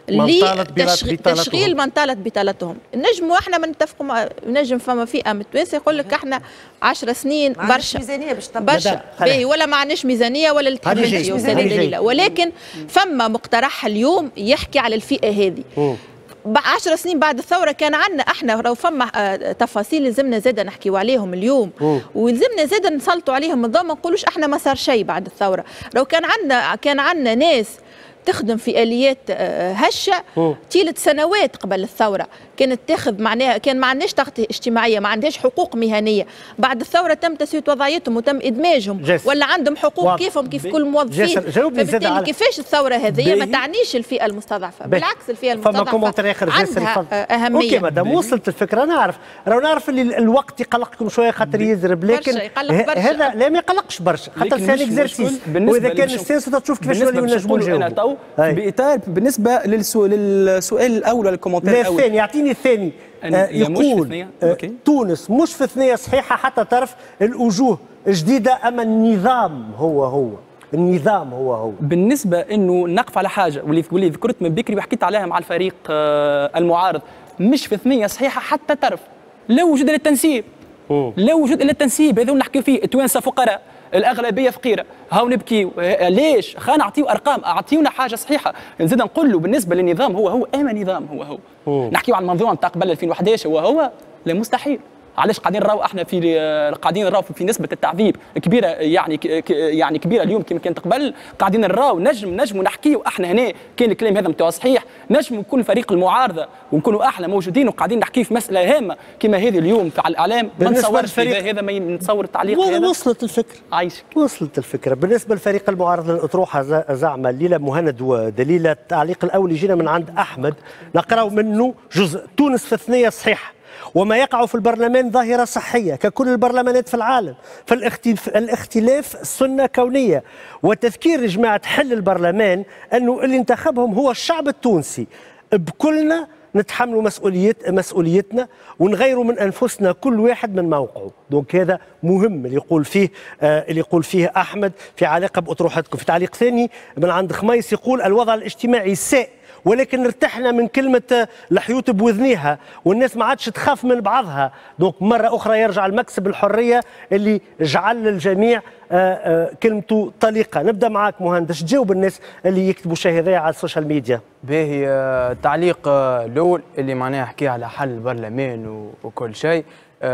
لتشغيل من طالت بطالتهم. نجموا احنا ما نتفقوا مع نجم فما فئه من التوانسه يقول لك احنا عشر سنين برشا ميزانيه باش برشا ولا ما عندناش ميزانيه ولا اللي تحب دليله، ولكن فما مقترح اليوم يحكي على الفئه هذه. عشر سنين بعد الثوره كان عندنا احنا لو فما تفاصيل لازمنا زاده نحكيو عليهم اليوم، ولازمنا زاده نسلطوا عليهم الضوء، ما نقولوش احنا ما صار شيء بعد الثوره. لو كان عندنا كان عندنا ناس تخدم في اليات هشه طيله سنوات قبل الثوره، كانت تاخذ معناها كان ما عندناش تغطيه اجتماعيه، ما عندهاش حقوق مهنيه. بعد الثوره تم تسويه وضعيتهم وتم ادماجهم جس. ولا عندهم حقوق واضح. كيفهم كيف كل موظفين. فبالتالي على... كيفاش الثوره هذه ما تعنيش الفئه المستضعفه، بالعكس الفئه المستضعفه عندها اهميه. اوكي مدام وصلت الفكره، نعرف راهو نعرف اللي الوقت يقلقكم شويه خاطر يزرب، لكن هذا لا ما يقلقش برشا خاطر سان اكزرسيس، واذا كان السياسه تشوف كيفاش نجموا نجاوبوا باطار بالنسبه للسؤال الاول ولا الكومنتير الاول. الثاني يعطيني الثاني آه يقول آه تونس مش في ثنيه صحيحه حتى طرف الوجوه جديده، اما النظام هو هو النظام هو هو. بالنسبه انه نقف على حاجه واللي واللي ذكرت من بكري وحكيت عليها مع الفريق آه المعارض، مش في ثنيه صحيحه حتى طرف، لا وجود الا التنسيب، لا وجود الا التنسيب. هذا نحكي فيه. التوانسه فقراء، الاغلبيه فقيره، هاو نبكيو. ليش؟ خلينا نعطيو ارقام، اعطيونا حاجه صحيحه. نزيد نقول له بالنسبه للنظام هو هو اما نظام هو هو أوه. نحكيو عن المنظومه نتاع قبل ألفين وأحد عشر هو هو لا مستحيل. علاش قاعدين نراو احنا في قاعدين نراو في نسبه التعذيب كبيره، يعني يعني كبيره اليوم كما كانت قبل. قاعدين نراو نجم نجم نحكيو احنا هنا كان الكلام هذا نتاعو صحيح، نجم نكون فريق المعارضه ونكونوا احنا موجودين وقاعدين نحكيو في مساله هامه كما هذه اليوم في الاعلام. ما نتصورش هذا، ما نتصور التعليق هذا. وصلت الفكره عايشك، وصلت الفكره. بالنسبه لفريق المعارضه الاطروحه زعما الليله مهند ودليله، التعليق الاول يجينا من عند احمد، نقراو منه جزء. تونس في ثنيه صحيحه وما يقع في البرلمان ظاهرة صحية ككل البرلمانات في العالم، فالاختلاف سنة كونية، وتذكير جماعة حل البرلمان أنه اللي انتخبهم هو الشعب التونسي. بكلنا نتحملوا مسؤوليت مسؤوليتنا ونغيروا من أنفسنا كل واحد من موقعه. دونك هذا مهم اللي يقول فيه آه اللي يقول فيه أحمد في علاقة بأطروحتكم. في تعليق ثاني من عند خميس يقول الوضع الاجتماعي ساء، ولكن ارتحنا من كلمة الحيوط بوذنيها والناس ما عادش تخاف من بعضها. دونك مرة أخرى يرجع المكسب الحرية اللي جعل الجميع آآ آآ كلمته طليقة. نبدأ معاك مهندس، تجاوب الناس اللي يكتبوا شيء هذا على السوشيال ميديا. باهي التعليق الأول اللي معناها حكي على حل البرلمان وكل شيء.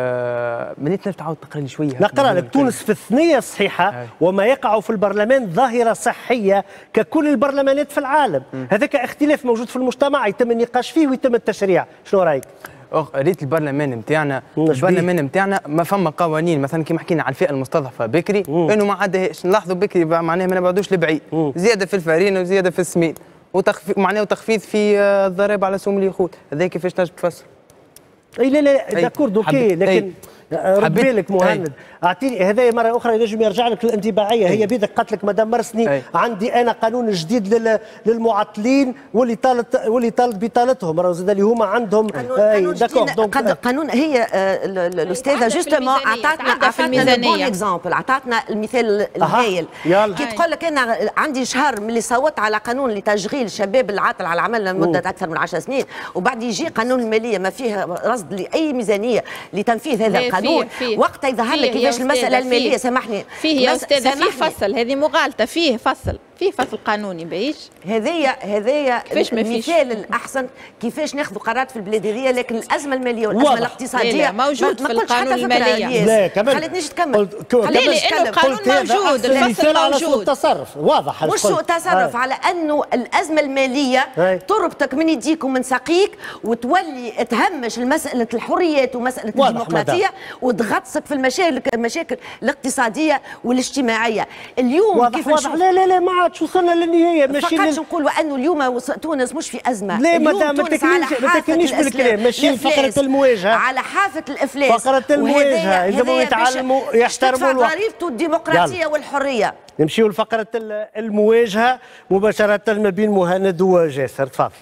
آه منيت تعاود تقرا لي شويه. نقرا لك. تونس في الثنيه صحيحه هاي. وما يقع في البرلمان ظاهره صحيه ككل البرلمانات في العالم. هذاك اختلاف موجود في المجتمع يتم النقاش فيه ويتم التشريع. شنو رايك؟ قريت البرلمان نتاعنا، البرلمان نتاعنا ما فما قوانين مثلا كيما حكينا على الفئه المستضعفه بكري انه ما عندهاش. نلاحظوا بكري معناها ما نبعدوش لبعيد، زياده في الفارينه وزياده في السمين وتخفيض معناه وتخفيض في الضرائب على سوم اليخوت. هذا كيفاش تنجم تفسر؟ اي لا لا داكورد اوكي، لكن رد بالك مهند، اعطيني هذايا مره اخرى ينجم يرجع لك الانطباعيه. هي بيدك قالت لك مدام مرسني أي. عندي انا قانون جديد للمعطلين واللي طالت واللي طالت بطالتهم، راه زاد اللي هما عندهم قانون قانون, قانون هي الاستاذه جوستومون اعطتنا اعطتنا بون اكزامبل، اعطتنا المثال الهايل. كي تقول لك انا عندي شهر ملي صوت على قانون لتشغيل الشباب العاطل على العمل لمده اكثر من عشر سنين، وبعد يجي قانون الماليه ما فيه رصد لاي ميزانيه لتنفيذ هذا القانون. وقتها يظهر لك كيفاش المساله الماليه. سامحني فيه يا استاذه، فيه فصل، هذه مغالطه، فيه فصل فيه فصل قانوني باهيش. هذايا هذايا المثال الاحسن كيفاش ناخذوا قرارات في البلاد هذه، لكن الازمه الماليه والازمه الاقتصاديه موجود في القانون الماليه. لا كمان خليتنيش تكمل. لا لانه القانون موجود، الفصل موجود. التصرف واضح. مش سوء تصرف، على انه الازمه الماليه تربطك من يديك ومن ساقيك وتولي تهمش مساله الحريات ومساله الديمقراطيه وتغطسك في المشاكل المشاكل الاقتصاديه والاجتماعيه. اليوم واضح كيف واضح لا لا لا ما عادش وصلنا للنهايه ماشي فقط نقولوا انه اليوم تونس مش في ازمه. لا مدام ما تكلمنيش بالكلام ماشي فقره المواجهه على حافه الافلاس فقره المواجهه يلزموا يتعلموا يحترموا الوقت ضريبته الديمقراطيه والحريه. نمشيو لفقره المواجهه مباشره ما بين مهند وجاسر. تفضل.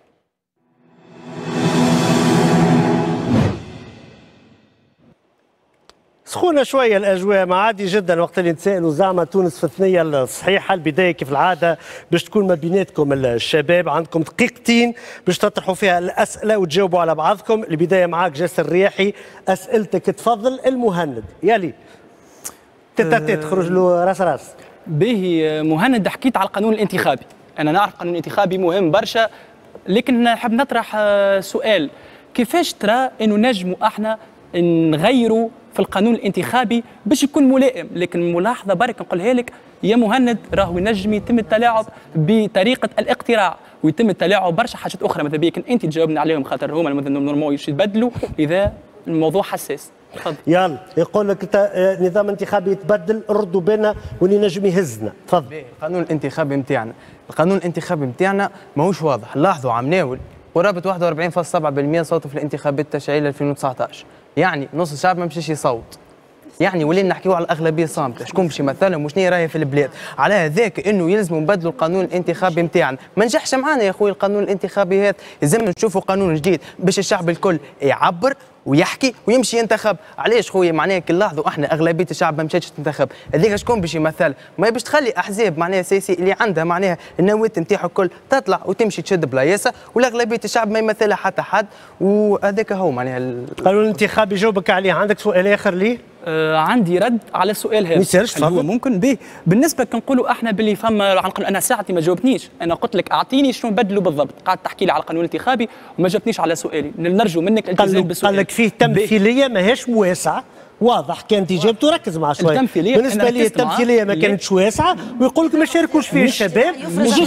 سخونة شوية الأجواء، ما عادي جدا وقت اللي نتسائلوا زعما تونس في الثنية الصحيحة. البداية كيف العادة باش تكون ما بيناتكم الشباب، عندكم دقيقتين باش تطرحوا فيها الأسئلة وتجاوبوا على بعضكم. البداية معاك جاسر الرياحي، أسئلتك تفضل. المهند يالي تتاتي تخرج له راس راس. به مهند، حكيت على القانون الانتخابي، أنا نعرف القانون الانتخابي مهم برشا، لكن نحب نطرح سؤال: كيفاش ترى إنه نجموا احنا نغيروا في القانون الانتخابي باش يكون ملائم؟ لكن ملاحظه برك نقولها لك يا مهند، راهو ينجم يتم التلاعب بطريقه الاقتراع ويتم التلاعب برشا حاجات اخرى، ماذا بيك انت تجاوبنا عليهم خاطر هما نورمالمون يتبدلوا اذا الموضوع حساس. تفضل. يلا يقول لك نظام انتخابي يتبدل، ردوا بنا واللي نجم يهزنا. تفضل. القانون الانتخابي نتاعنا، القانون الانتخابي نتاعنا ماهوش واضح. لاحظوا عم ناول قرابه واحد وأربعين فاصلة سبعة بالمئة صوتوا في الانتخابات التشريعيه ألفين وتسعطاش، يعني نص الشعب ما مشيش يصوت. يعني ولينا نحكيو على الاغلبيه الصامته، شكون باش يمثلهم وشنو راهي في البلاد. على هذاك انه يلزموا نبدلوا القانون الانتخابي نتاعنا، ما نجحش معانا يا خويا القانون الانتخابي هذا، لازم نشوفوا قانون جديد باش الشعب الكل يعبر ويحكي ويمشي ينتخب. علاش خويا؟ معناها كي نلاحظوا احنا اغلبيه الشعب ما مشاتش تنتخب، هذيك شكون باش يمثل؟ ما باش تخلي احزاب معناها سياسيه اللي عندها معناها النواه نتاعها الكل تطلع وتمشي تشد بلايصها، والاغلبيه الشعب ما يمثلها حتى حد، وهذاك هو معناها القانون الانتخابي. جاوبك عليه. عندك سؤال اخر ليه؟ آه عندي رد على السؤال هذا. ما يصيرش. تفضل. ممكن به بالنسبه كنقولوا احنا باللي فما، نقول انا ساعتي ما جاوبتنيش، انا قلت لك اعطيني شنو نبدلوا بالضبط، قاعد تحكي لي على القانون الانتخابي وما جاوبتنيش على سؤالي، نرجو منك الالتزام بالسؤال. قال لك فيه تمثيليه ماهيش واسعه، واضح كانت اجابته، ركز مع شويه. بالنسبه لي التمثيليه ما كانتش واسعه، ويقول لك ما شاركوش فيه الشباب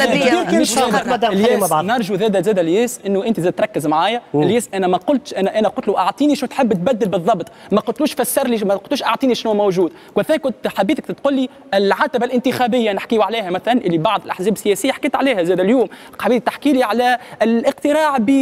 نرجو زاد زاد الياس انه انت زاد تركز معايا. الياس انا ما قلتش، انا انا قلت له اعطيني شو تحب تبدل بالضبط، ما قلتلوش فسر لي، ما قلتلوش اعطيني شنو موجود. وثاني كنت حبيتك تقول لي العتبه الانتخابيه نحكيو عليها مثلا، اللي بعض الاحزاب السياسيه حكيت عليها زاد اليوم، حبيت تحكي لي على الاقتراع ب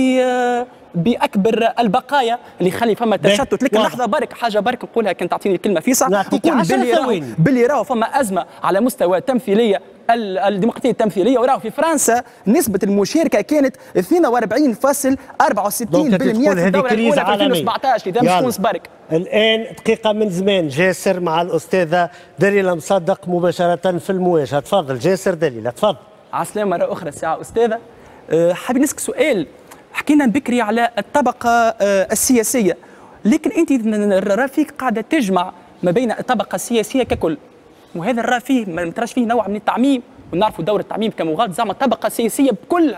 باكبر البقايا اللي يخلي فما تشتت. لكن لحظه برك، حاجه برك نقولها، كان تعطيني الكلمه فيصل، نقول باللي باللي راهو فما ازمه على مستوى التمثيليه الديمقراطيه التمثيليه، وراهو في فرنسا نسبه المشاركه كانت اثنين وأربعين فاصلة أربعة وستين بالمئة في الدوره الاولى في ألفين وسبعطاش. اذا مش تونس برك. الان دقيقه من زمان جاسر مع الاستاذه دليله مصدق مباشره في المواجهه. تفضل جاسر. دليله تفضل. عسلامة مره اخرى الساعه استاذه. أه حابين نسالك سؤال. حكينا بكري على الطبقة السياسية، لكن أنت الرافيق قاعدة تجمع ما بين الطبقة السياسية ككل، وهذا الرافيه ما تراش فيه نوع من التعميم، ونعرفوا دور التعميم كمغالط. زعما الطبقة السياسية بكلها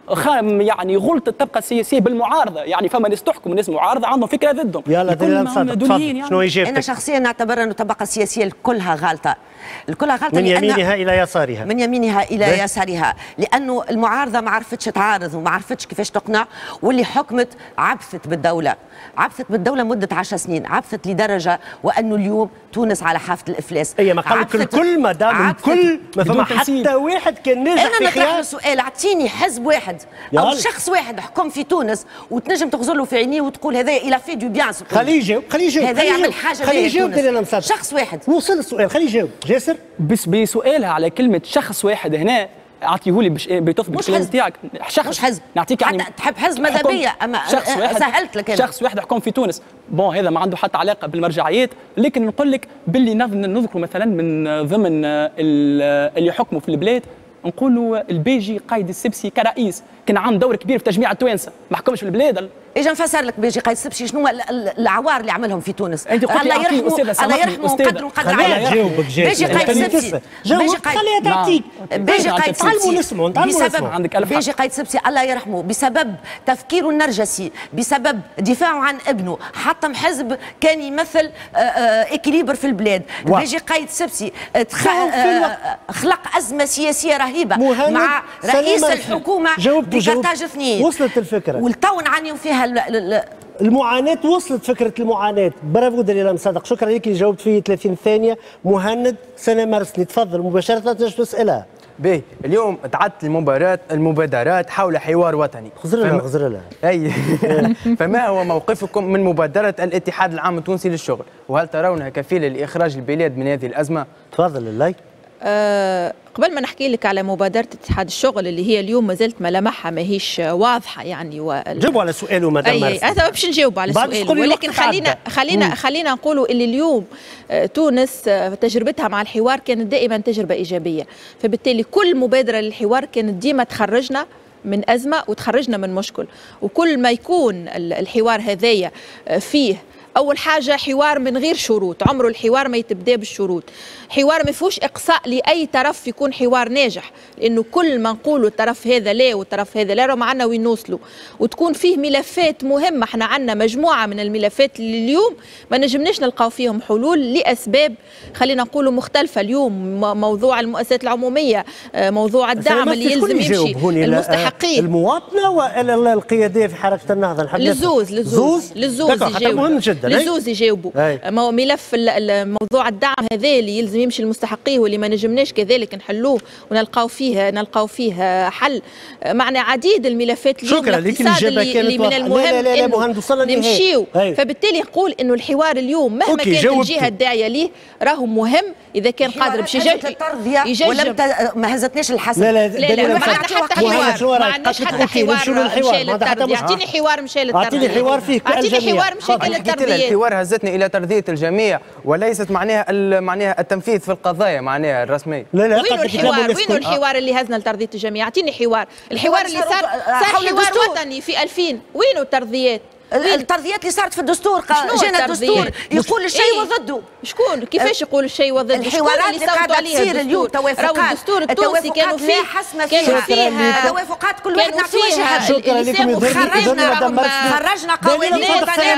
يعني غلط الطبقة السياسية بالمعارضة، يعني فما ناس تحكم وناس معارضة عندهم فكرة ضدهم. يلا دليل يعني. شنو إجابتك؟ أنا شخصيا نعتبر أن الطبقة السياسية كلها غالطة، الكلها غلطة من يمينها إلى يسارها، من يمينها إلى بيه؟ يسارها، لأنه المعارضة ما عرفتش تعارض وما عرفتش كيفاش تقنع، واللي حكمت عبثت بالدولة، عبثت بالدولة مدة عشر سنين، عبثت لدرجة وأنه اليوم تونس على حافة الإفلاس. أي ما قالك الكل، ما دام الكل ما فما حتى واحد كان ناجح في خيار. أنا نطرح سؤال، أعطيني حزب واحد أو شخص واحد حكم في تونس وتنجم تغزر له في عينيه وتقول هذا إلى في دو بيان. خليه يجاوب، خليه يجاوب، هذا يعمل حاجة خليه يجاوب. شخص واحد وصل السؤال، خليه يجاوب. جاسر بس بسؤالها على كلمة شخص واحد هنا اعطيهولي باش بتثبت الكلام نتاعك. شخص مش حزب، نعطيك يعني تحب حزب ماذا بيا، اما شخص واحد سهلت لك. شخص واحد يحكم في تونس، بون هذا ما عنده حتى علاقه بالمرجعيات، لكن نقول لك باللي نذكر مثلا من ضمن اللي يحكموا في البلاد، نقولوا البيجي قايد السبسي كرئيس كان عنده دور كبير في تجميع التوانسه، ما حكمش في البلاد. اجا نفسر لك بيجي قايد السبسي شنو العوار اللي عملهم في تونس. انت قلت الله يرحمه، الله يرحمه وقدره وقدر عليه. جاوبك بيجي قايد السبسي، بيجي قايد تعطيك بيجي قايد السبسي بسبب بيجي قايد السبسي الله يرحمه بسبب تفكيره النرجسي، بسبب دفاعه عن ابنه، حطم حزب كان يمثل اكيليبر في البلاد. بيجي قايد السبسي خلق ازمه سياسيه رهيبه مع رئيس الحكومه بكارتاج اثنين. وصلت الفكره والتو نعانيو فيها المعاناة وصلت فكرة المعاناة. برافو دليل مصدق، شكرا لك اللي جاوبت فيه ثلاثين ثانية. مهند سنة مارسني، تفضل مباشرة تنجم تسألها. باهي اليوم تعدت المبادرات المبادرات حول حوار وطني. غزر لها غزر لها. اي فما هو موقفكم من مبادرة الاتحاد العام التونسي للشغل؟ وهل ترونها كفيلة لإخراج البلاد من هذه الأزمة؟ تفضل الله. أه قبل ما نحكي لك على مبادرة اتحاد الشغل اللي هي اليوم ما زالت ملامحها ماهيش واضحة يعني وال... جاوبوا على سؤاله مدام اي انا باش نجاوب على سؤاله، ولكن خلينا خلينا مم. خلينا نقولوا اللي اليوم تونس تجربتها مع الحوار كانت دائما تجربة إيجابية، فبالتالي كل مبادرة للحوار كانت ديما تخرجنا من أزمة وتخرجنا من مشكل، وكل ما يكون الحوار هذايا فيه أول حاجة حوار من غير شروط، عمره الحوار ما يتبدا بالشروط، حوار ما فيهوش إقصاء لأي طرف يكون حوار ناجح، لأنه كل ما نقولوا الطرف هذا لا والطرف هذا لا راهم عنا وين نوصلوا، وتكون فيه ملفات مهمة، احنا عنا مجموعة من الملفات اللي اليوم ما نجمناش نلقاو فيهم حلول لأسباب خلينا نقولوا مختلفة. اليوم موضوع المؤسسات العمومية، موضوع الدعم اللي يلزم يمشي المستحقين، المواطنة ولا القيادية في حركة النهضة؟ للزوز للزوز للزوز مهم جدا للزوز يجاوبوا. ملف موضوع الدعم هذا اللي يلزم يمشي المستحقيه واللي ما نجمناش كذلك نحلوه ونلقاو فيه نلقاو فيه حل. معنا عديد الملفات اليوم الاقتصاد اللي, اللي من المهم لا لا لا انه نمشيو، فبالتالي نقول انه الحوار اليوم مهما كانت الجهه الداعيه ليه راهو مهم اذا كان قادر باش يجي ولم ما هزتناش الحسن. لا لا لا لا ما عندنا حتى حوار، ما عندناش حتى حوار مشى للترضيه. اعطيني حوار مشى للترضيه، اعطيني حوار فيه اعطيني حوار مشى للترضيه. الحوار هزتني الى ترضيه الجميع وليست معناها معناها التنفيذ في القضايا معناها الرسميه. لا لا وينو الحوار؟ وينو الحوار اللي هزنا لترضيه الجميع؟ اعطيني حوار. الحوار اللي صار صار حوار وطني في ألفين، وينو الترضيات؟ الترضيات اللي صارت في الدستور، جانا الدستور يقول الشيء وضده. شكون كيفاش يقول الشيء وضده؟ الحوارات اللي قاعده تصير اليوم توافقات، الدستور التونسي كانوا فيه كانوا فيها توافقات كل واحد نعطيه وجهه. شكرا لكم. خرجنا خرجنا قوانين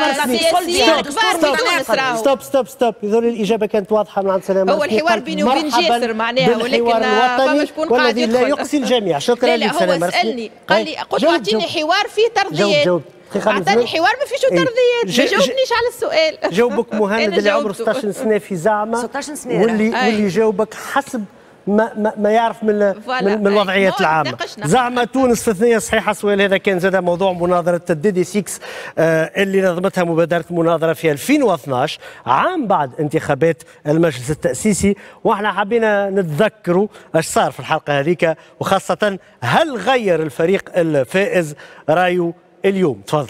ستوب ستوب ستوب. يظهر الإجابة كانت واضحة من عند سلامة. هو الحوار بيني وبين جاسر معناها، ولكن فما شكون قاعد يدخل. لا يقصي الجميع. شكرا لك سلامة. لا لا هو سألني قال لي قلت له اعطيني حوار فيه ترضيات، اعطاني حوار ما فيش ترضيات، ما جاوبنيش على السؤال. جاوبك مهند اللي عمره ستة عشر سنة في زعمة، ستة عشر سنة واللي واللي جاوبك حسب ما ما, ما يعرف من من, من الوضعيات العامة. زعمة تونس في ثنية صحيحة. السؤال هذا كان زاد موضوع مناظرة الدي دي ستة آه اللي نظمتها مبادرة مناظرة في ألفين واثناش عام بعد انتخابات المجلس التأسيسي، واحنا حابين نتذكروا ايش صار في الحلقة هذيك، وخاصة هل غير الفريق الفائز رايه اليوم؟ تفضل.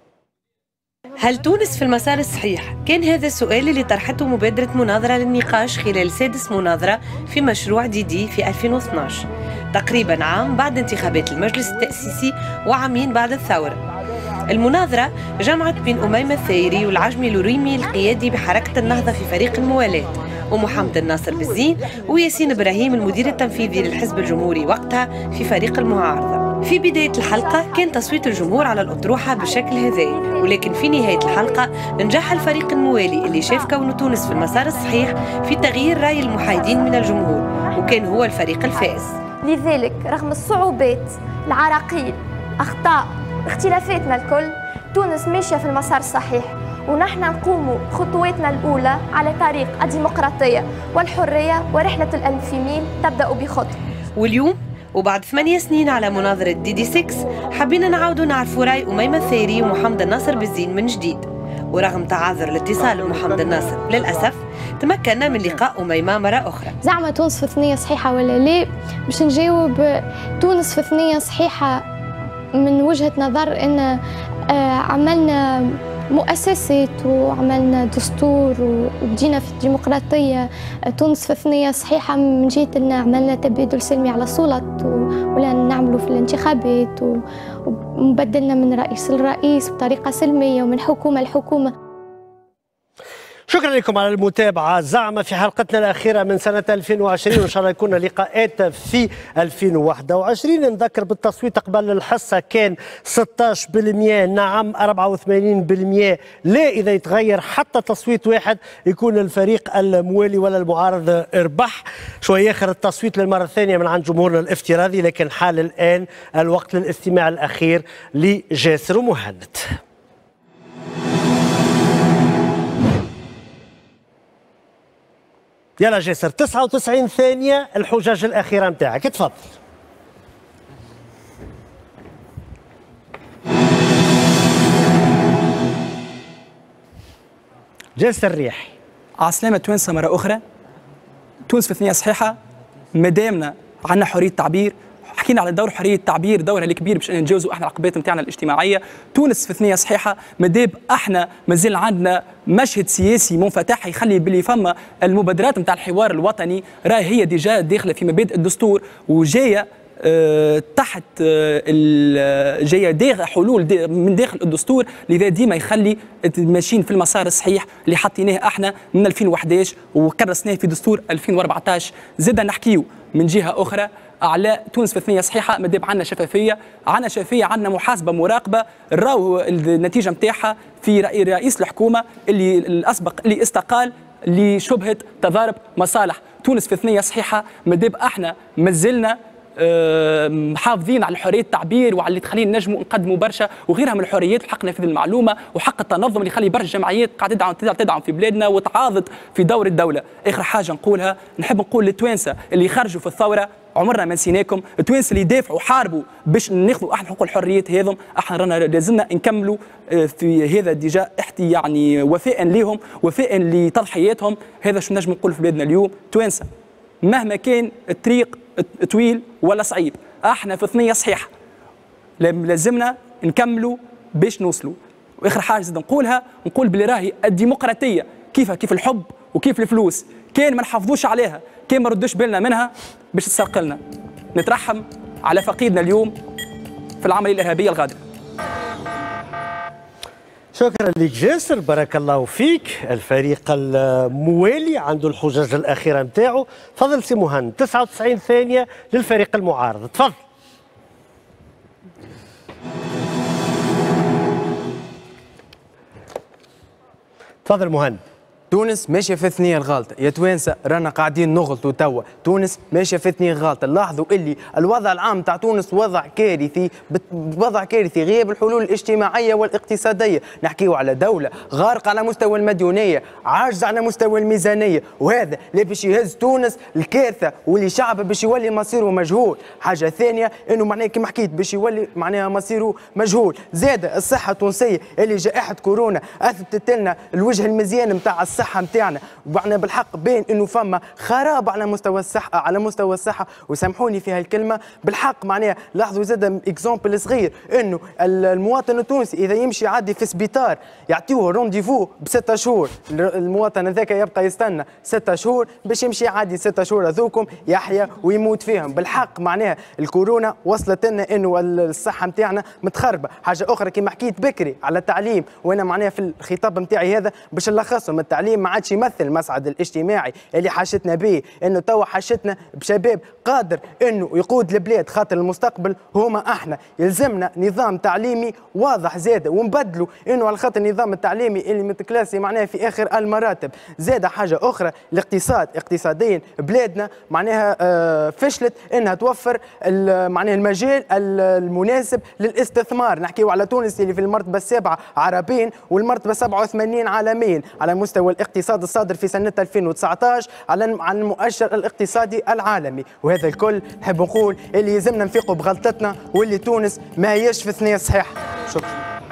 هل تونس في المسار الصحيح؟ كان هذا السؤال اللي طرحته مبادرة مناظرة للنقاش خلال سادس مناظرة في مشروع دي دي في ألفين واثناش، تقريبا عام بعد انتخابات المجلس التأسيسي وعامين بعد الثورة. المناظرة جمعت بين أميمة الثايري والعجمي لوريمي القيادي بحركة النهضة في فريق الموالاة، ومحمد الناصر بالزين وياسين إبراهيم المدير التنفيذي للحزب الجمهوري وقتها في فريق المعارضة. في بداية الحلقة كان تصويت الجمهور على الأطروحة بالشكل هذا، ولكن في نهاية الحلقة نجح الفريق الموالي اللي شاف كون تونس في المسار الصحيح في تغيير رأي المحايدين من الجمهور، وكان هو الفريق الفائز. لذلك رغم الصعوبات، العراقيل، أخطاء، اختلافاتنا الكل، تونس ماشية في المسار الصحيح، ونحن نقوم خطواتنا الأولى على طريق الديمقراطية والحرية، ورحلة الألف ميل تبدأ بخطوة. واليوم وبعد ثمانية سنين على مناظرة دي دي ستة حبينا نعاودوا نعرفوا راي أميمة الثايري ومحمد الناصر بالزين من جديد، ورغم تعذر الاتصال بمحمد الناصر للأسف تمكنا من لقاء أميمة مرة أخرى. زعما تونس في ثنية صحيحة ولا لا؟ باش نجاوب تونس في ثنية صحيحة من وجهة نظر أن عملنا مؤسسات وعملنا دستور وبدينا في الديمقراطية. تونس في ثنية صحيحة من جهة أن عملنا تبادل سلمي على السلط ولا نعملوا في الانتخابات ومبدلنا من رئيس لرئيس بطريقة سلمية ومن حكومة لحكومة. شكرا لكم على المتابعة. زعما في حلقتنا الأخيرة من سنة ألفين وعشرين، وإن شاء الله يكون لقاءات في ألفين وواحد وعشرين. نذكر بالتصويت قبل الحصة كان ستة عشر بالمئة نعم، أربعة وثمانين بالمئة لا. إذا يتغير حتى تصويت واحد يكون الفريق الموالي ولا المعارض اربح. شوية آخر التصويت للمرة الثانية من عند جمهورنا الافتراضي، لكن حال الآن الوقت للاستماع الأخير لجاسر ومهند. يلا جاسر تسعة وتسعين ثانية الحجج الأخيرة نتاعك، تفضل. جاسر الريحي. عسلامة توانسة مرة أخرى. تونس في ثنية صحيحة، مادامنا عندنا حرية تعبير، حكينا على دور حرية التعبير، دورها الكبير باش نتجاوزوا احنا العقبات نتاعنا الاجتماعية. تونس في ثنية صحيحة، مادام احنا مازال عندنا مشهد سياسي منفتح يخلي باللي فما المبادرات نتاع الحوار الوطني راهي هي ديجا داخلة في مبادئ الدستور وجاية أه تحت أه جايه داخل حلول دي من داخل الدستور، لذا ديما يخلي ماشيين في المسار الصحيح اللي حطيناه احنا من ألفين وأحد عشر وكرسناه في دستور ألفين وأربعة عشر. زدنا نحكيو من جهه اخرى على تونس في ثنية صحيحه، مادام عندنا شفافيه، عندنا شفافيه، عندنا محاسبه مراقبه، راهو النتيجه نتاعها في رئيس الحكومه اللي الاسبق اللي استقال لشبهه تضارب مصالح. تونس في ثنية صحيحه، مادام احنا مازلنا محافظين على حريه التعبير وعلى اللي تخلينا نجموا نقدموا برشا وغيرها من الحريات، وحق نفاذ المعلومه وحق التنظم اللي يخلي برشا جمعيات قاعده تدعم تدعم في بلادنا وتعاضد في دور الدوله. اخر حاجه نقولها، نحب نقول للتوانسه اللي خرجوا في الثوره عمرنا ما نسيناكم، التوانسه اللي دافعوا وحاربوا باش ناخذوا احنا حقوق الحريات هذم، احنا رانا لازمنا نكملوا في هذا الاتجاه، احتي يعني وفاء لهم، وفاء لتضحياتهم. هذا شو نجم نقول في بلادنا اليوم. توانسه مهما كان الطريق طويل ولا صعيب، احنا في ثنية صحيحه لازمنا نكملوا باش نوصلوا. واخر حاجه زاد نقولها، نقول بلي راهي الديمقراطيه كيف كيف الحب وكيف الفلوس، كان ما نحافظوش عليها، كان ما ردوش بالنا منها باش تسرق لنا. نترحم على فقيدنا اليوم في العمليه الارهابيه الغادره. شكرا لك جاسر، بارك الله فيك. الفريق الموالي عنده الحجج الأخيرة نتاعو. تفضل سي مهند، تسعة وتسعين ثانية للفريق المعارض، تفضل. تفضل مهند. تونس ماشيه في الثنيه الغالطه، يا توانسه رانا قاعدين نغلطوا توا، تونس ماشيه في الثنيه الغالطه، لاحظوا اللي الوضع العام تاع تونس وضع كارثي، وضع كارثي، غياب الحلول الاجتماعيه والاقتصاديه، نحكيو على دوله غارقه على مستوى المديونيه، عاجز على مستوى الميزانيه، وهذا اللي باش يهز تونس الكارثه واللي شعبها باش يولي مصيره مجهول. حاجه ثانيه انه معناها كما حكيت باش يولي معناها مصيره مجهول. زاد الصحه التونسيه اللي جائحه كورونا اثبتت لنا الوجه المزيان نتاع الصحه نتاعنا، وعنا بالحق بين انه فما خراب على مستوى الصحه على مستوى الصحه، وسامحوني في هالكلمه بالحق. معناها لاحظوا زاد اكزومبل صغير، انه المواطن التونسي اذا يمشي يعدي في سبيطار يعطيوه رونديفو بستة شهور، المواطن هذاك يبقى يستنى ستة شهور باش يمشي يعدي ستة شهور هذوكم يحيا ويموت فيهم. بالحق معناها الكورونا وصلت لنا انه الصحه نتاعنا متخربه. حاجه اخرى كما حكيت بكري على التعليم، وانا معناها في الخطاب نتاعي هذا باش نلخصهم، التعليم ما عادش يمثل المسعد الاجتماعي اللي حاشتنا به، انه توا حاشتنا بشباب قادر انه يقود البلاد، خاطر المستقبل هما احنا. يلزمنا نظام تعليمي واضح زاد ونبدلوا، انه على خاطر النظام التعليمي اللي متكلاسي معناها في اخر المراتب. زاد حاجه اخرى، الاقتصاد، اقتصاديا بلادنا معناها آه فشلت انها توفر معناها المجال المناسب للاستثمار. نحكيو على تونس اللي في المرتبه السابعه عربيا والمرتبه سبعة وثمانين عالميا على مستوى الاقتصاد الصادر في سنه ألفين وتسعة عشر على عن المؤشر الاقتصادي العالمي. وهذا الكل نحب نقول اللي يلزمنا نفيقوا بغلطتنا، واللي تونس ما هيش في ثنيه صحيحه. شكرا.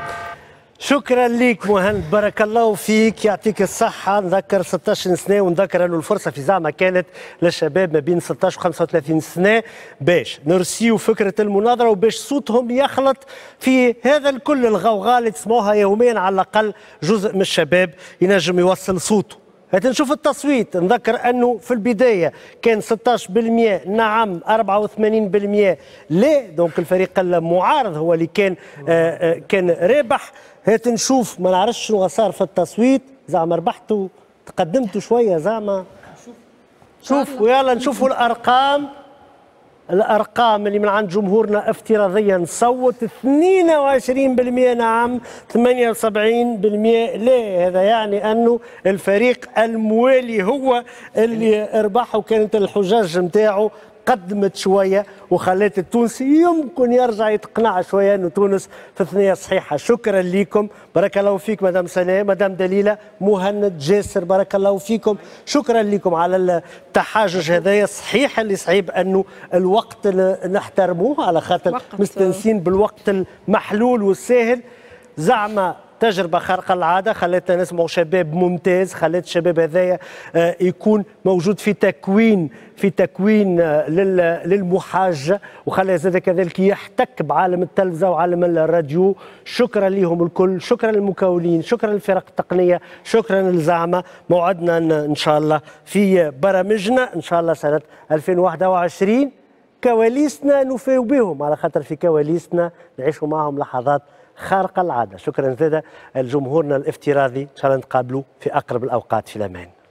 شكرا لك مهند، بارك الله فيك، يعطيك الصحة. نذكر ستة عشر سنة، ونذكر أنه الفرصة في زعمة كانت للشباب ما بين ستة عشر و خمسة وثلاثين سنة باش نرسيو فكرة المناظرة وباش صوتهم يخلط في هذا الكل الغوغاء اللي تسمعوها يوميا. على الأقل جزء من الشباب ينجم يوصل صوته. هات نشوف التصويت. نذكر أنه في البداية كان ستة عشر بالمئة نعم، أربعة وثمانين بالمئة لا. دونك الفريق المعارض هو اللي كان آآ آآ كان رابح. هات نشوف، ما نعرفش شنو صار في التصويت، زعما ربحتوا تقدمتوا شويه زعما. شوف ويلا نشوفوا الارقام. الارقام اللي من عند جمهورنا افتراضيا صوت اثنين وعشرين بالمئة نعم، ثمانية وسبعين بالمئة لا. هذا يعني انه الفريق الموالي هو اللي ربح، وكانت الحجاج نتاعو قدمت شويه وخلت التونسي يمكن يرجع يتقنع شويه انه تونس في ثنيه صحيحه. شكرا لكم، بارك الله فيك مدام سناء، مدام دليله، مهند، جاسر، بارك الله فيكم. شكرا لكم على التحاجج هذايا. صحيح اللي صعيب انه الوقت نحترموه على خاطر مستنسين بالوقت المحلول والساهل. زعما تجربة خارقة العادة، خلتنا نسمعوا شباب ممتاز، خلت الشباب هذايا يكون موجود في تكوين في تكوين للمحاجة، وخلى زاد كذلك يحتك بعالم التلفزة وعالم الراديو. شكرا لهم الكل، شكرا للمكونين، شكرا للفرق التقنية، شكرا للزعمة. موعدنا إن شاء الله في برامجنا إن شاء الله سنة ألفين وواحد وعشرين. كواليسنا نفاو بهم، على خاطر في كواليسنا نعيشوا معهم لحظات خارقة العادة. شكرا زاده لجمهورنا الافتراضي، إن شاء الله نتقابلوا في أقرب الأوقات. في الأمان.